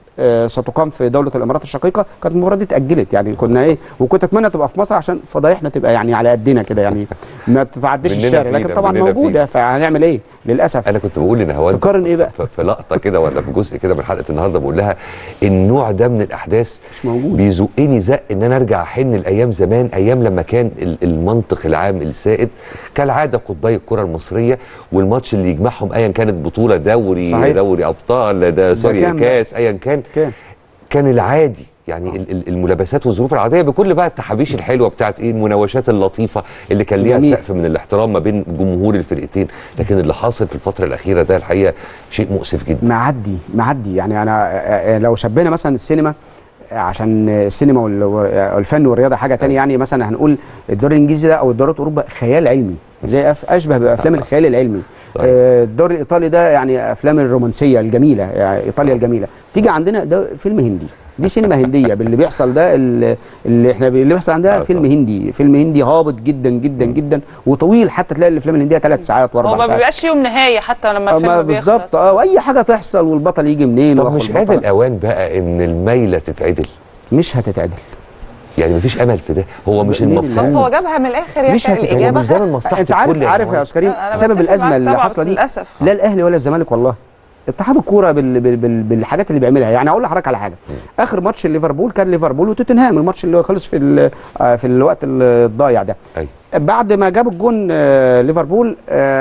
S2: ستقام في دوله الامارات الشقيقه كانت المباراه دي اتاجلت، يعني كنا وكنت اتمنى تبقى في مصر عشان فضايحنا تبقى يعني على قدنا كده، يعني ما تتعديش الشارع، لكن طبعا موجوده، فهنعمل ايه للاسف.
S1: انا كنت بقول لنهاوند
S2: تقارن ايه بقى
S1: في لقطه كده ولا في جزء كده من حلقه النهارده، بقول لها النوع ده من الاحداث
S2: مش موجود،
S1: بيزقني زق ان انا ارجع احن لايام زمان، ايام لما كان المنطق العام السائد كالعاده قطبي الكره المصريه، والماتش اللي يجمعهم ايا كانت بطوله، دوري صحيح. دوري ابطال، ده سوري كاس، ايا كان العادي، يعني الملابسات والظروف العاديه بكل بقى التحابيش الحلوه بتاعت المناوشات اللطيفه اللي كان ليها سقف من الاحترام ما بين جمهور الفرقتين، لكن اللي حاصل في الفتره الاخيره ده الحقيقه شيء مؤسف جدا.
S2: معدي يعني انا لو شبهنا مثلا السينما، عشان السينما والفن والرياضه حاجه ثانيه، يعني مثلا هنقول الدوري الانجليزي ده او الدوريات اوروبا خيال علمي، زي اشبه بافلام الخيال العلمي. الدوري الايطالي ده يعني افلام الرومانسيه الجميله، يعني ايطاليا الجميله. تيجي عندنا ده فيلم هندي، دي سينما هنديه باللي بيحصل ده، اللي بيحصل عندنا فيلم هندي هابط جدا جدا جدا وطويل، حتى تلاقي الافلام الهنديه 3 ساعات و4 ساعات،
S3: هو ما بيبقاش يوم نهايه حتى لما الفيلم بيخلص
S2: بالظبط. واي حاجه تحصل والبطل يجي منين.
S1: طب مش هذا الاوان بقى ان الميله تتعدل؟
S2: مش هتتعدل،
S1: يعني مفيش امل في ده، هو مش المفروض،
S3: بس هو جابها من الاخر يا
S1: الاجابه. مش ده من مصلحه
S2: انت عارف يا استاذ كريم سبب الازمه اللي حاصله دي لا الاهلي ولا الزمالك، والله اتحاد الكوره بالحاجات اللي بيعملها. يعني اقول لحضرتك على حاجه، اخر ماتش ليفربول كان ليفربول وتوتنهام، الماتش اللي خلص في الوقت الضايع ده. بعد ما جاب الجون ليفربول،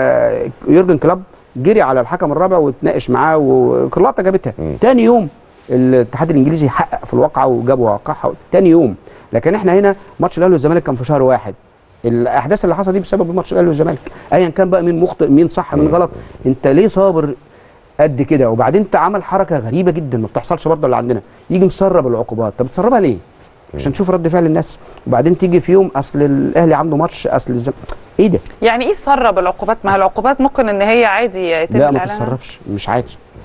S2: يورجن كلوب جري على الحكم الرابع واتناقش معاه وكلقطه جابتها. تاني يوم الاتحاد الانجليزي حقق في الواقعه وجابوا وقعها تاني يوم. لكن احنا هنا ماتش الاهلي والزمالك كان في شهر واحد، الاحداث اللي حصلت دي بسبب ماتش الاهلي والزمالك، ايا كان بقى مين مخطئ مين صح مين غلط. انت ليه صابر قد كده؟ وبعدين انت عمل حركه غريبه جدا ما بتحصلش برضه اللي عندنا، يجي مسرب العقوبات. طب بتسربها ليه؟ عشان تشوف رد فعل الناس، وبعدين تيجي في يوم اصل الاهلي عنده ماتش، اصل ايه ده؟
S3: يعني ايه سرب العقوبات؟ ما العقوبات ممكن ان هي عادي يتم
S2: لا ما تسربش، مش عادي.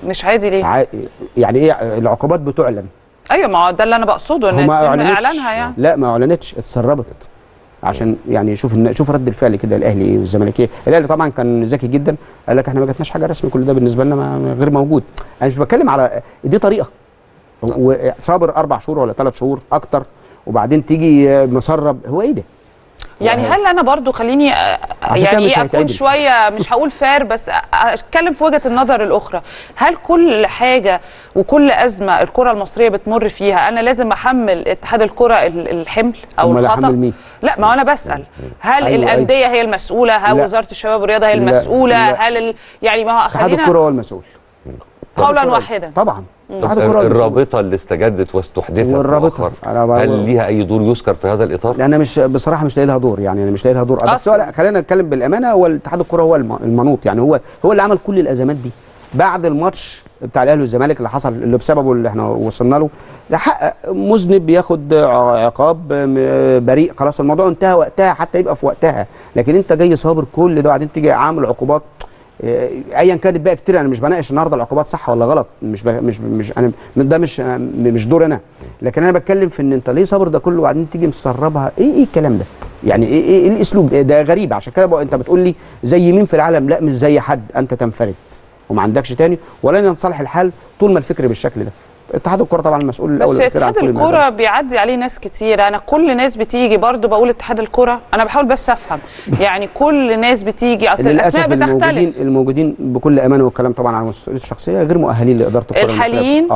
S3: مش عادي ليه؟
S2: يعني ايه العقوبات بتعلن؟
S3: ايوه، ما هو ده اللي انا بقصده، ان اعلانها يعني.
S2: لا ما اعلنتش، اتسربت عشان يعني شوف رد الفعل كده الاهلي ايه والزمالك ايه. الاهلي طبعا كان ذكي جدا، قال لك احنا ما جاتناش حاجه رسمي، كل ده بالنسبه لنا غير موجود. انا مش بتكلم على دي طريقه، وصابر 4 شهور ولا 3 شهور اكتر وبعدين تيجي مسرب، هو ايه ده؟
S3: يعني هل انا برضو خليني يعني ايه اكون شويه مش هقول فار، بس اتكلم في وجهه النظر الاخرى. هل كل حاجه وكل ازمه الكره المصريه بتمر فيها انا لازم احمل اتحاد الكره الحمل او الخطا؟
S2: مين؟
S3: لا، ما انا بسال هل أيوة الانديه هي المسؤوله؟ هل وزاره الشباب والرياضه هي المسؤوله؟ هل يعني ما
S2: اتحاد الكره هو المسؤول
S3: قولا واحدا
S2: طبعا.
S1: الرابطه اللي استجدت واستحدثت
S2: والرابطه
S1: هل ليها اي دور يذكر في هذا الاطار؟
S2: انا مش بصراحه مش لاقي لها دور، يعني انا مش لاقي لها دور. بس خلينا نتكلم بالامانه، هو الاتحاد الكره هو المنوط، يعني هو اللي عمل كل الازمات دي بعد الماتش بتاع الاهلي والزمالك اللي حصل، اللي بسببه اللي احنا وصلنا له. ده حق مذنب بياخد عقاب، بريء، خلاص الموضوع انتهى وقتها، حتى يبقى في وقتها. لكن انت جاي صابر كل ده وبعدين تيجي عامل عقوبات ايا كانت بقى كتير. انا مش بناقش النهارده العقوبات صح ولا غلط، مش انا ده مش دور انا، لكن انا بتكلم في ان انت ليه صابر ده كله وبعدين تيجي مسربها؟ ايه الكلام ده؟ يعني ايه الاسلوب ده غريب. عشان كده انت بتقول لي زي مين في العالم؟ لا مش زي حد، انت تنفرد وما عندكش تاني، ولن ينصلح الحال طول ما الفكر بالشكل ده. اتحاد الكره طبعا المسؤول الاول
S3: والاخير عن كل اتحاد الكره بيعدي عليه ناس كتير. انا كل ناس بتيجي برضو بقول اتحاد الكره، انا بحاول بس افهم يعني كل ناس بتيجي، اصل الاسماء بتختلف.
S2: الموجودين بكل امانه والكلام طبعا على مسؤوليه الشخصيه غير مؤهلين لاداره الكره
S3: الحاليين.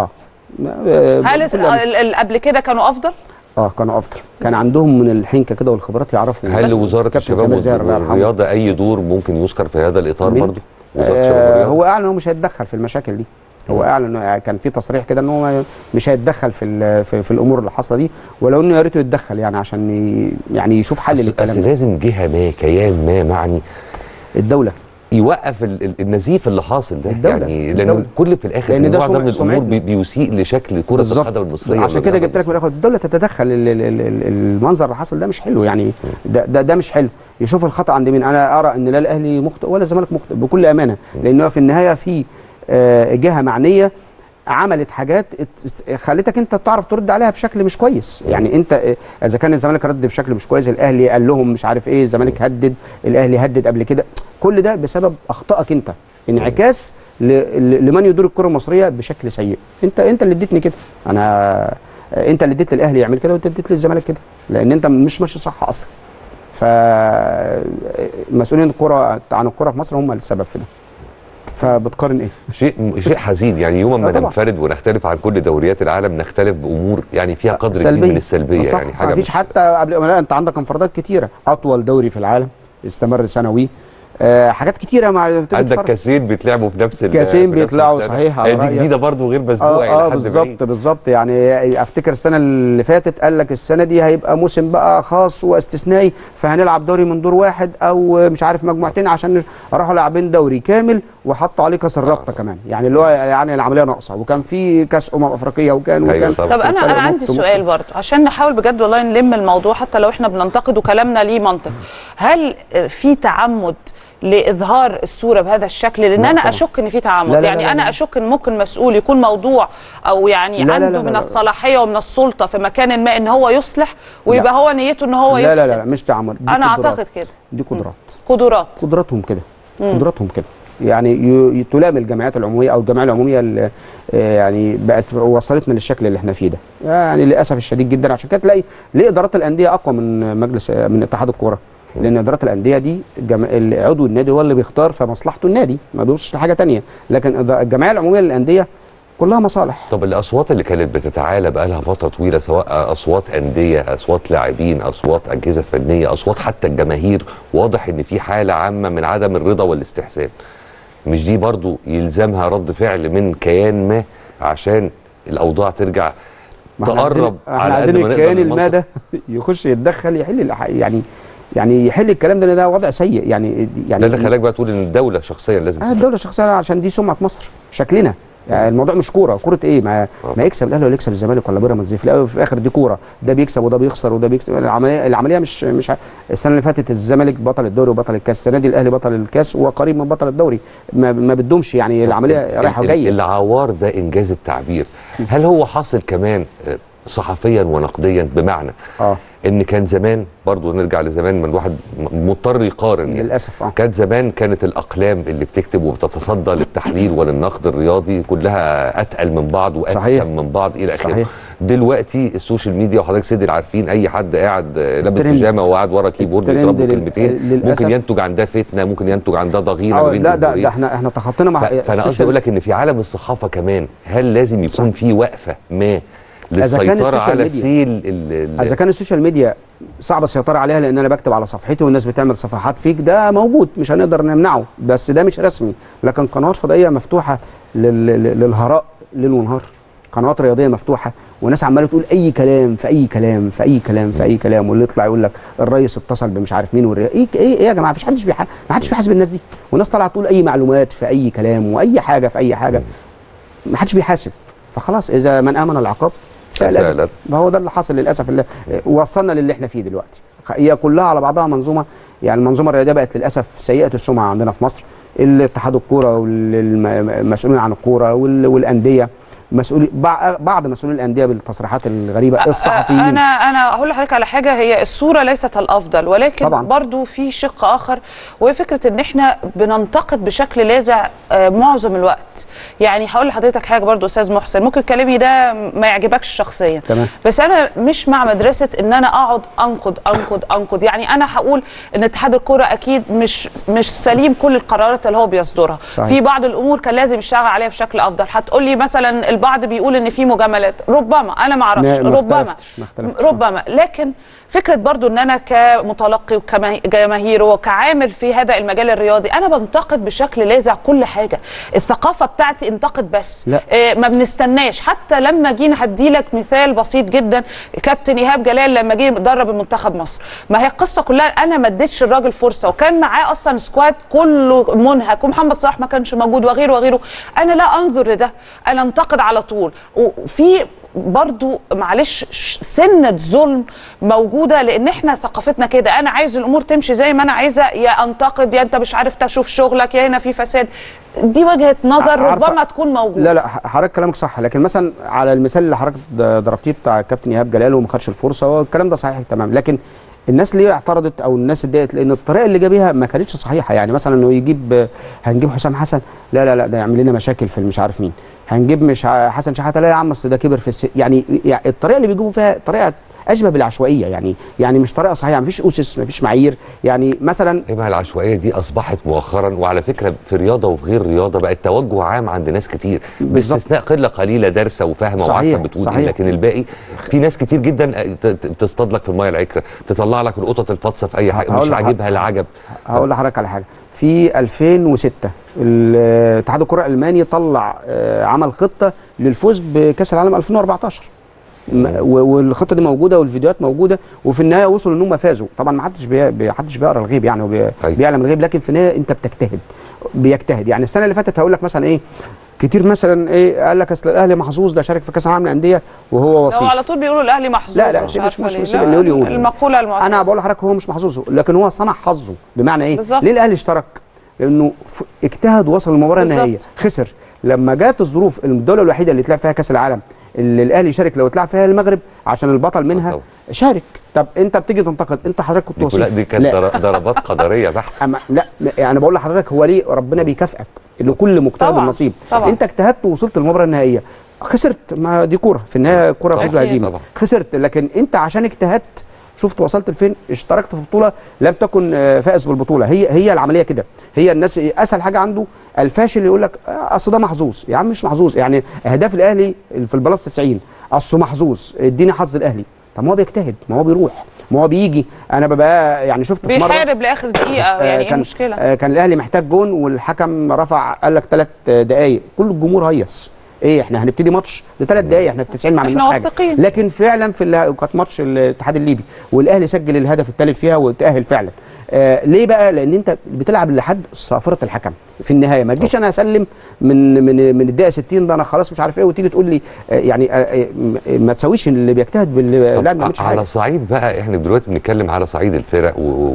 S3: هل قبل كده كانوا افضل؟
S2: كانوا افضل، كان عندهم من الحنكه كده والخبرات يعرفوا.
S1: هل وزاره الشباب والرياضه اي دور ممكن يذكر في هذا الاطار برضو؟
S2: هو اعلن انه مش هيتدخل في المشاكل دي. هو اعلن، كان في تصريح كده ان هو مش هيتدخل في الامور اللي حاصله دي، ولو انه يا ريته يتدخل يعني عشان يعني يشوف حل للكلام ده.
S1: لازم جهه ما، كيان ما معني
S2: الدوله
S1: يوقف النزيف اللي حاصل ده، يعني لان كل في الاخر لان ده من الامور بيسيء لشكل كره القدم المصريه.
S2: عشان كده جبت لك من الاخر الدوله تتدخل. المنظر اللي حصل ده مش حلو، يعني ده مش حلو. يشوف الخطا عند مين. انا ارى ان لا الاهلي مخطئ ولا الزمالك مخطئ بكل امانه، لانه في النهايه في جهه معنيه عملت حاجات خلتك انت تعرف ترد عليها بشكل مش كويس. يعني انت اذا كان الزمالك رد بشكل مش كويس، الاهلي قال لهم مش عارف ايه، الزمالك هدد، الاهلي هدد قبل كده، كل ده بسبب اخطائك انت، انعكاس لمن يدير الكره المصريه بشكل سيء. انت اللي اديتني كده، انت اللي اديت للاهلي يعمل كده وانت اديت للزمالك كده، لان انت مش ماشي صح اصلا. فمسؤولين الكره عن الكره في مصر هم السبب في ده. فبتقارن ايه؟
S1: شيء حزين، يعني يوم ما ننفرد ونختلف عن كل دوريات العالم نختلف بامور يعني فيها قدر كبير من السلبيه. يعني حاجه
S2: مفيش حتى قبل ما انت عندك انفرادات كتيره، اطول دوري في العالم استمر سنوي، حاجات كتيره مع
S1: عندك كاسين بيتلعبوا في نفس
S2: كاسين بيطلعوا صحيح
S1: دي جديده برضه غير مسبوقه
S2: يعني بالظبط يعني افتكر السنه اللي فاتت قال لك السنه دي هيبقى موسم بقى خاص واستثنائي، فهنلعب دوري من دور واحد او مش عارف مجموعتين عشان راحوا لاعبين دوري كامل وحطوا عليه كاس الرابطه كمان، يعني اللي هو يعني العمليه ناقصه، وكان في كاس افريقيه وكان
S3: طب انا عندي سؤال برضه عشان نحاول بجد والله نلم الموضوع حتى لو احنا بننتقد وكلامنا ليه منطق. هل في تعمد لإظهار الصورة بهذا الشكل؟ لأن أنا أشك إن في تعمد. يعني أنا أشك إن ممكن مسؤول يكون موضوع أو يعني عنده من الصلاحية ومن السلطة في مكان ما إن هو يصلح ويبقى هو نيته إن هو يفسد.
S2: لا مش تعمد،
S3: أنا أعتقد كده.
S2: دي قدراتهم كده يعني تلام الجمعيات العموميه او الجمعيه العموميه اللي يعني بقت وصلتنا للشكل اللي احنا فيه ده، يعني للاسف الشديد جدا. عشان كده تلاقي ليه ادارات الانديه اقوى من اتحاد الكوره، لان ادارات الانديه دي عضو النادي هو اللي بيختار في مصلحته النادي، ما بيبصش لحاجه ثانيه، لكن الجمعيه العموميه للانديه كلها مصالح.
S1: طب الاصوات اللي كانت بتتعالى بقى لها فتره طويله، سواء اصوات انديه، اصوات لاعبين، اصوات اجهزه فنيه، اصوات حتى الجماهير، واضح ان في حاله عامه من عدم الرضا والاستحسان. مش دي برضو يلزمها رد فعل من كيان ما عشان الاوضاع ترجع تقرب؟
S2: احنا عايزين الكيان المادة يخش يتدخل يحل يعني يحل الكلام ده وضع سيء يعني
S1: ده اللي خلاك بقى تقول ان الدوله شخصيا لازم
S2: الدوله شخصيا عشان دي سمعه مصر، شكلنا يعني الموضوع مش كوره ايه ما يكسب الاهلي ولا يكسب الزمالك ولا بيراميدز، في الاول وفي الاخر دي كوره، ده بيكسب وده بيخسر وده بيكسب. العمليه مش السنه اللي فاتت الزمالك بطل الدوري وبطل الكاس، السنه دي الاهلي بطل الكاس وقريب من بطل الدوري، ما بدهمش يعني العمليه رايحه وجايه.
S1: العوار ده انجاز التعبير، هل هو حاصل كمان صحفيا ونقديا؟ بمعنى ان كان زمان، برضو نرجع لزمان، من الواحد مضطر يقارن يعني.
S2: للاسف
S1: كانت زمان كانت الاقلام اللي بتكتب وبتتصدى للتحليل وللنقد الرياضي كلها اتقل من بعض واتسم من بعض الى اخره. دلوقتي السوشيال ميديا وحضرتك سيدي عارفين، اي حد قاعد لابس بيجامه وقاعد ورا كيبورد يضرب كلمتين ممكن ينتج عن ده فتنه، ممكن ينتج عن ده ضغينه.
S2: لا ده احنا تخطينا مع
S1: فانا قصدي اقول لك ان في عالم الصحافه كمان هل لازم يكون في وقفه ما للسيطرة على السيل؟
S2: إذا كان السوشيال ميديا صعب السيطرة عليها لأن أنا بكتب على صفحتي والناس بتعمل صفحات فيك، ده موجود مش هنقدر نمنعه، بس ده مش رسمي. لكن قنوات فضائية مفتوحة للهراء ليل ونهار، قنوات رياضية مفتوحة وناس عمالة تقول أي كلام في أي كلام في أي كلام في أي كلام، واللي يطلع يقول لك الرئيس اتصل بمش عارف مين إيه يا جماعة؟ ما حدش بيحاسب الناس دي، والناس طالعة تقول أي معلومات في أي كلام وأي حاجة في أي حاجة، ما حدش بيحاسب. فخلاص إذا من آمن العقاب سألت. ما هو ده اللي حصل للاسف، اللي وصلنا للي احنا فيه دلوقتي. هي كلها على بعضها منظومه، يعني المنظومه الرياضيه بقت للاسف سيئه السمعه عندنا في مصر. اتحاد الكوره والمسؤولين عن الكوره والانديه، بعض مسؤولين الانديه بالتصريحات الغريبه، الصحفيين.
S3: انا هقول لحضرتك على حاجه، هي الصوره ليست الافضل، ولكن طبعا برضو في شق اخر، وهي فكره ان احنا بننتقد بشكل لاذع معظم الوقت. يعني هقول لحضرتك حاجه برضو استاذ محسن، ممكن كلامي ده ما يعجبكش شخصيا، بس انا مش مع مدرسه ان انا اقعد انقد. يعني انا هقول ان اتحاد الكوره اكيد مش سليم كل القرارات اللي هو بيصدرها، في بعض الامور كان لازم يشتغل عليها بشكل افضل. هتقول لي مثلا البعض بيقول ان في مجاملات، ربما انا ما اعرفش، ربما لكن فكره برضو ان انا كمتلقي وكجماهير وكعامل في هذا المجال الرياضي انا بنتقد بشكل لاذع كل حاجه. الثقافه بتاعتي انتقد بس، ما بنستناش. حتى لما جينا هدي لك مثال بسيط جدا، كابتن ايهاب جلال لما جه يدرب المنتخب مصر، ما هي القصه كلها انا ما اديتش الراجل فرصه، وكان معاه اصلا سكواد كله منهك، ومحمد صلاح ما كانش موجود وغيره. انا لا انظر لده، انا انتقد على طول. وفي برضو معلش سنة ظلم موجودة، لان احنا ثقافتنا كده، انا عايز الامور تمشي زي ما انا عايزة، يا انتقد يا انت مش عارف تشوف شغلك، يا هنا في فساد. دي وجهة نظر ربما تكون موجودة.
S2: لا حضرتك كلامك صح، لكن مثلا على المثال اللي حضرتك ضربتيه بتاع الكابتن ايهاب جلال وما خدش الفرصة، والكلام ده صحيح تمام، لكن الناس ليه اعترضت او الناس اتضايقت؟ لان الطريقه اللي جاب بيها ما كانتش صحيحه. يعني مثلا انه هنجيب حسام حسن، لا ده يعمل لنا مشاكل في مش عارف مين، هنجيب مش حسن شحاته، لا يا عم اصل ده كبر في السن. يعني الطريقه اللي بيجيبوا فيها طريقه اشبه بالعشوائيه، يعني مش طريقه صحيحه، مفيش اسس، مفيش معايير. يعني مثلا
S1: العشوائيه دي اصبحت مؤخرا، وعلى فكره في رياضه وفي غير رياضه بقت توجه عام عند ناس كتير، باستثناء قله قليله دارسه وفاهمه وعارفه بتقول ايه، لكن الباقي في ناس كتير جدا تصطاد لك في الميه العكره، تطلع لك القطط الفاطسه في اي حاجه، مش عاجبها العجب.
S2: هقول لحضرتك على حاجه، في 2006 اتحاد الكره الالماني طلع عمل خطه للفوز بكاس العالم 2014، والخطه دي موجوده والفيديوهات موجوده، وفي النهايه وصلوا ان هم فازوا. طبعا ما حدش بيقرا الغيب يعني بيعلم الغيب، لكن في النهايه انت بيجتهد. يعني السنه اللي فاتت هقول لك مثلا ايه كتير، مثلا ايه قال لك اصل الاهلي محظوظ، ده شارك في كاس العالم للانديه وهو وصيف.
S3: على طول بيقولوا الاهلي محظوظ.
S2: لا مش اللي يقول
S3: المقوله المعتاده.
S2: انا بقول لحضرتك هو مش محظوظ، لكن هو صنع حظه. بمعنى ايه؟ بالزبط. ليه الاهلي اشترك؟ لانه اجتهد ووصل للمباراه النهائيه، خسر. لما جات الظروف، الدوله الوحيده اللي اتلعب فيها كاس العالم اللي الاهلي شارك لو اتلعب فيها المغرب عشان البطل منها شارك. طب انت بتيجي تنتقد، انت حضرتك كنت وصيف.
S1: لا دي كانت ضربات قدريه بحته.
S2: لا يعني بقول لحضرتك هو ليه ربنا بيكافئك، لكل مجتهد النصيب. انت اجتهدت ووصلت للمباراه النهائيه، خسرت، ما دي كوره في النهايه، كوره فوز وهزيمه، خسرت. لكن انت عشان اجتهدت شفت وصلت لفين، اشتركت في بطوله لم تكن فائز بالبطوله. هي العمليه كده. هي الناس اسهل حاجه عنده الفاشل يقول لك اصل ده محظوظ. يا عم مش محظوظ، يعني اهداف الاهلي في البلاس 90 اصله محظوظ، اديني حظ الاهلي. طب ما هو بيجتهد، ما هو بيروح، ما هو بيجي. انا ببقى يعني شفت في مره
S3: بيحارب لاخر دقيقه، يعني ايه المشكله؟
S2: كان الاهلي محتاج جون والحكم رفع قال لك 3 دقائق، كل الجمهور هيص. ايه احنا هنبتدي ماتش ل3 دقايق، احنا في 90 ما عملناش حاجه. لكن فعلا كانت ماتش الاتحاد الليبي والاهلي سجل الهدف الثالث فيها وتاهل فعلا. ليه بقى؟ لان انت بتلعب لحد صافره الحكم في النهايه، ما تجيش انا اسلم من الدقيقه 60 ده انا خلاص مش عارف ايه وتيجي تقول لي يعني ما تسويش اللي بيجتهد باللاعب ما بيعملش حاجه.
S1: على صعيد بقى احنا دلوقتي بنتكلم على صعيد الفرق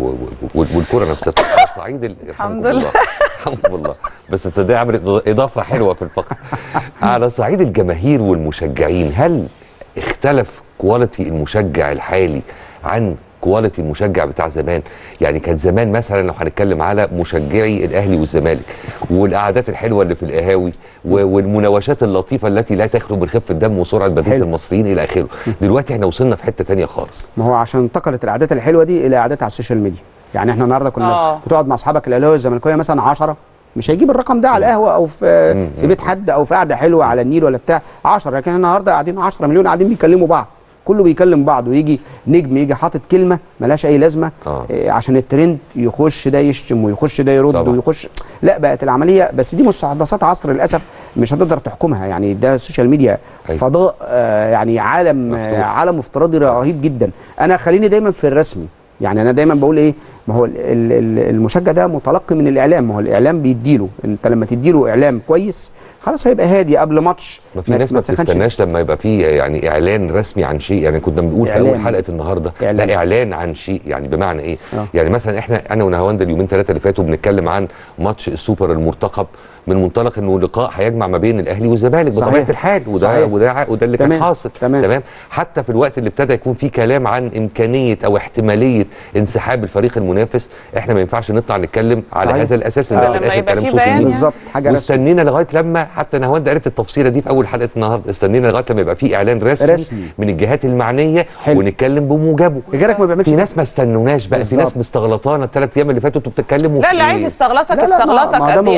S1: والكره نفسها، على صعيد
S3: الحمد لله
S1: الحمد لله، بس تصدق عملت اضافه حلوه في الفقره. على صعيد الجماهير والمشجعين، هل اختلف كواليتي المشجع الحالي عن كواليتي المشجع بتاع زمان؟ يعني كان زمان مثلا لو هنتكلم على مشجعي الاهلي والزمالك والقعدات الحلوه اللي في القهاوي والمناوشات اللطيفه التي لا تخلو من خفه دم وسرعه بديهه المصريين الى اخره، دلوقتي احنا وصلنا في حته ثانيه خالص.
S2: ما هو عشان انتقلت القعدات الحلوه دي الى قعدات على السوشيال ميديا. يعني احنا النهارده كنا بتقعد مع اصحابك الاهلاويه والزملكاويه مثلا 10، مش هيجيب الرقم ده على القهوه او في بيت حد او في قعده حلوه على النيل ولا بتاع 10، لكن النهارده قاعدين 10 مليون قاعدين بيكلموا بعض، كله بيكلم بعض، ويجي نجم يجي حاطط كلمه ملهاش اي لازمه عشان الترند يخش ده يشتم ويخش ده يرد طبعا. ويخش لا بقت العمليه، بس دي مستحدثات عصر للاسف مش هتقدر تحكمها. يعني ده السوشيال ميديا فضاء يعني عالم افتراضي رهيب جدا. انا خليني دايما في الرسمي، يعني انا دايما بقول ايه، ما هو المشجع ده متلقي من الاعلام، ما هو الاعلام بيديله، انت لما تديله اعلام كويس خلاص هيبقى هادي قبل ماتش.
S1: ما في ناس ما بتستناش لما يبقى في يعني اعلان رسمي عن شيء، يعني كنا بنقول في اول حلقه النهارده لا اعلان عن شيء، يعني بمعنى ايه؟ يعني مثلا انا ونهاوند اليومين 3 اللي فاتوا بنتكلم عن ماتش السوبر المرتقب من منطلق انه لقاء هيجمع ما بين الاهلي والزمالك بطبيعه الحال، وده اللي كان حاصل تمام. حتى في الوقت اللي ابتدى يكون في كلام عن امكانيه او احتماليه انسحاب الفريق المنافس، احنا ما ينفعش نطلع نتكلم على هذا الاساس ان ده في الاخر كلام سوشيال
S2: بالظبط حاجه رسمي.
S1: واستنينا لغايه لما حتى نهاوند قالت التفصيله دي في اول حلقه النهارده، استنينا لغايه لما يبقى في اعلان رسمي من الجهات المعنيه ونتكلم بموجبه.
S2: غيرك ما بيعملش.
S1: في ناس ما استنوناش بقى، في ناس مستغلطانا ال3 ايام اللي فاتوا انتوا بتتكلموا
S3: لا اللي عايز يستغلطك استغلطك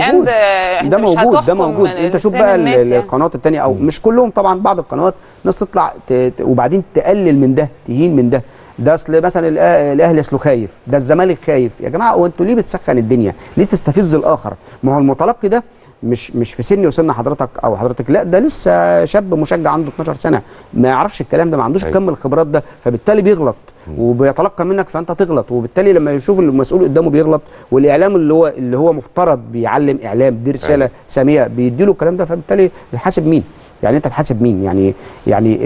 S2: ده موجود. انت شوف بقى القنوات الثانيه او مش كلهم طبعا، بعض القنوات ناس تطلع وبعدين تقلل من ده، تهين من ده اصل مثلا الاهلي اصله خايف، ده الزمالك خايف. يا جماعه هو انتوا ليه بتسخن الدنيا؟ ليه تستفز الاخر؟ ما هو المتلقي ده مش في سني وسن حضرتك او حضرتك، لا ده لسه شاب مشجع عنده 12 سنه ما يعرفش الكلام ده، ما عندوش كم الخبرات ده، فبالتالي بيغلط وبيتلقى منك فانت تغلط، وبالتالي لما يشوف المسؤول قدامه بيغلط والاعلام اللي هو مفترض بيعلم اعلام دي رساله ساميه بيديله الكلام ده، فبالتالي يحاسب مين؟ يعني انت تحاسب مين؟ يعني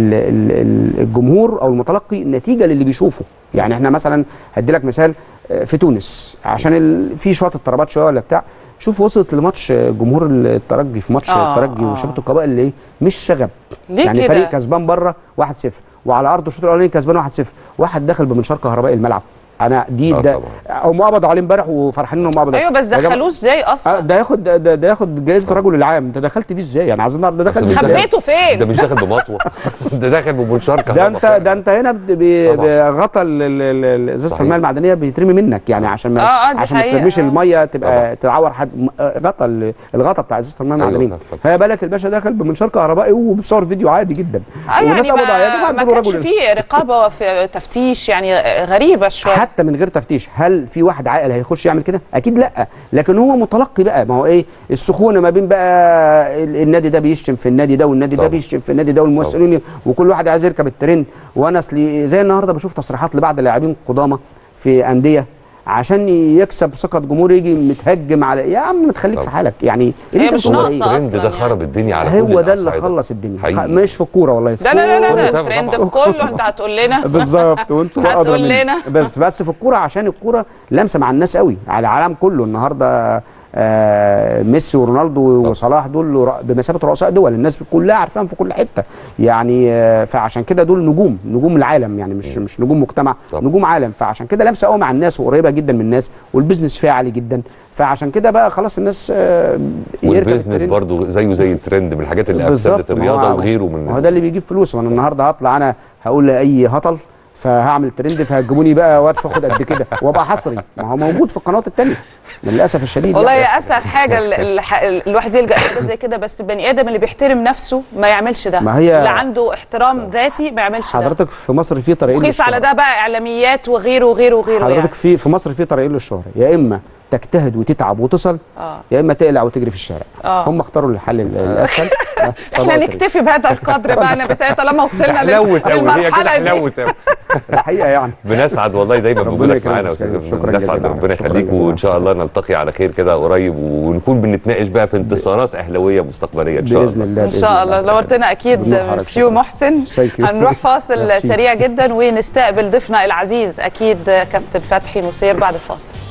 S2: الجمهور او المتلقي نتيجه للي بيشوفه. يعني احنا مثلا هدي لك مثال في تونس عشان في شويه اضطرابات شويه ولا بتاع، شوف وصلت لماتش جمهور الترجي في ماتش الترجي وشبكه القبائل اللي مش شغب، يعني كده؟ فريق كسبان بره 1-0 وعلى ارض الشوط الاولاني كسبان 1-0، واحد دخل بمنشار كهربائي الملعب. انا ده هم قبضوا عليه امبارح وفرحانين انهم قبضوا.
S3: ايوه بس دخلوه ازاي اصلا؟
S2: ده ياخد جائزه الرجل العام. انت دخلت بيه ازاي؟ يعني عايزين نعرف ده دخل بيه ازاي؟
S3: خبيته فين؟
S1: ده مش داخل بمطوه ده داخل بمنشار كهرباء.
S2: ده انت هنا بغطا ازازه المياه المعدنيه بيترمي منك، يعني عشان ما ترميش الميه تبقى تعور حد. الغطا بتاع ازازه المياه المعدنيه. فيا بالك الباشا داخل بمنشار كهربائي وبيصور فيديو عادي جدا.
S3: والناس قبضوا عليه. ما كانش في رقابه وفي تفتيش، يعني غريبه شويه.
S2: حتى من غير تفتيش. هل في واحد عاقل هيخش يعمل كده؟ اكيد لا، لكن هو متلقي بقى. ما هو ايه السخونه ما بين بقى النادي ده بيشتم في النادي ده والنادي ده بيشتم في النادي ده والمسؤولين وكل واحد عايز يركب الترند. وانا اصلي زي النهارده بشوف تصريحات لبعض اللاعبين قدامى في انديه عشان يكسب ثقه جمهور يجي متهجم على يا عم ما تخليك في حالك. يعني
S3: انت مش ناقصه
S1: الترند ده خرب الدنيا على كل
S2: هو ده اللي خلص الدنيا، مش في الكوره والله. في
S3: لا الترند في كله انت هتقول لنا
S2: بالظبط وانتوا
S3: هتقول لنا
S2: بس في الكوره عشان الكوره لامسه مع الناس قوي على العالم كله النهارده. ميسي ورونالدو وصلاح دول بمثابه رؤساء دول، الناس كلها عارفاهم في كل حته يعني. فعشان كده دول نجوم العالم، يعني مش نجوم مجتمع، نجوم عالم. فعشان كده لامسه قوي مع الناس وقريبه جدا من الناس، والبيزنس فيها عالي جدا. فعشان كده بقى خلاص الناس
S1: والبيزنس برضه زيه زي الترند من الحاجات اللي افسدت الرياضه وغيره من
S2: هو ده اللي بيجيب فلوس. وانا النهارده هطلع انا هقول لاي هطل فهعمل ترند فهتجيبوني بقى وادفع اخد قد كده وابقى حصري. ما هو موجود في القنوات الثانيه للاسف الشديد.
S3: والله يا اسهل حاجه الواحد يلجا لحاجات زي كده، بس البني ادم اللي بيحترم نفسه ما يعملش ده.
S2: ما هي
S3: اللي عنده احترام ذاتي ما يعملش ده.
S2: حضرتك في مصر في طريقين
S3: وقيس على ده بقى اعلاميات وغيره وغيره وغيره.
S2: حضرتك يعني في مصر في طريقين للشهره، يا اما تجتهد وتتعب وتصل، يا اما تقلع وتجري في الشارع. هم اختاروا الحل الاسهل.
S3: احنا نكتفي بهذا القدر بقى، انا بتاعي طالما وصلنا للمرحله دي.
S2: الحقيقه يعني
S1: بنسعد والله دايما بوجودك معانا يا استاذ.
S2: شكرا جزيلا،
S1: ربنا يخليك، وان شاء الله نلتقي على خير كده قريب، ونكون بنتناقش بقى في انتصارات اهلاويه مستقبليه ان شاء الله.
S2: باذن الله
S3: ان شاء الله. نورتنا اكيد مسيو محسن.
S2: هنروح
S3: فاصل سريع جدا ونستقبل ضيفنا العزيز اكيد كابتن فتحي نصير بعد الفاصل.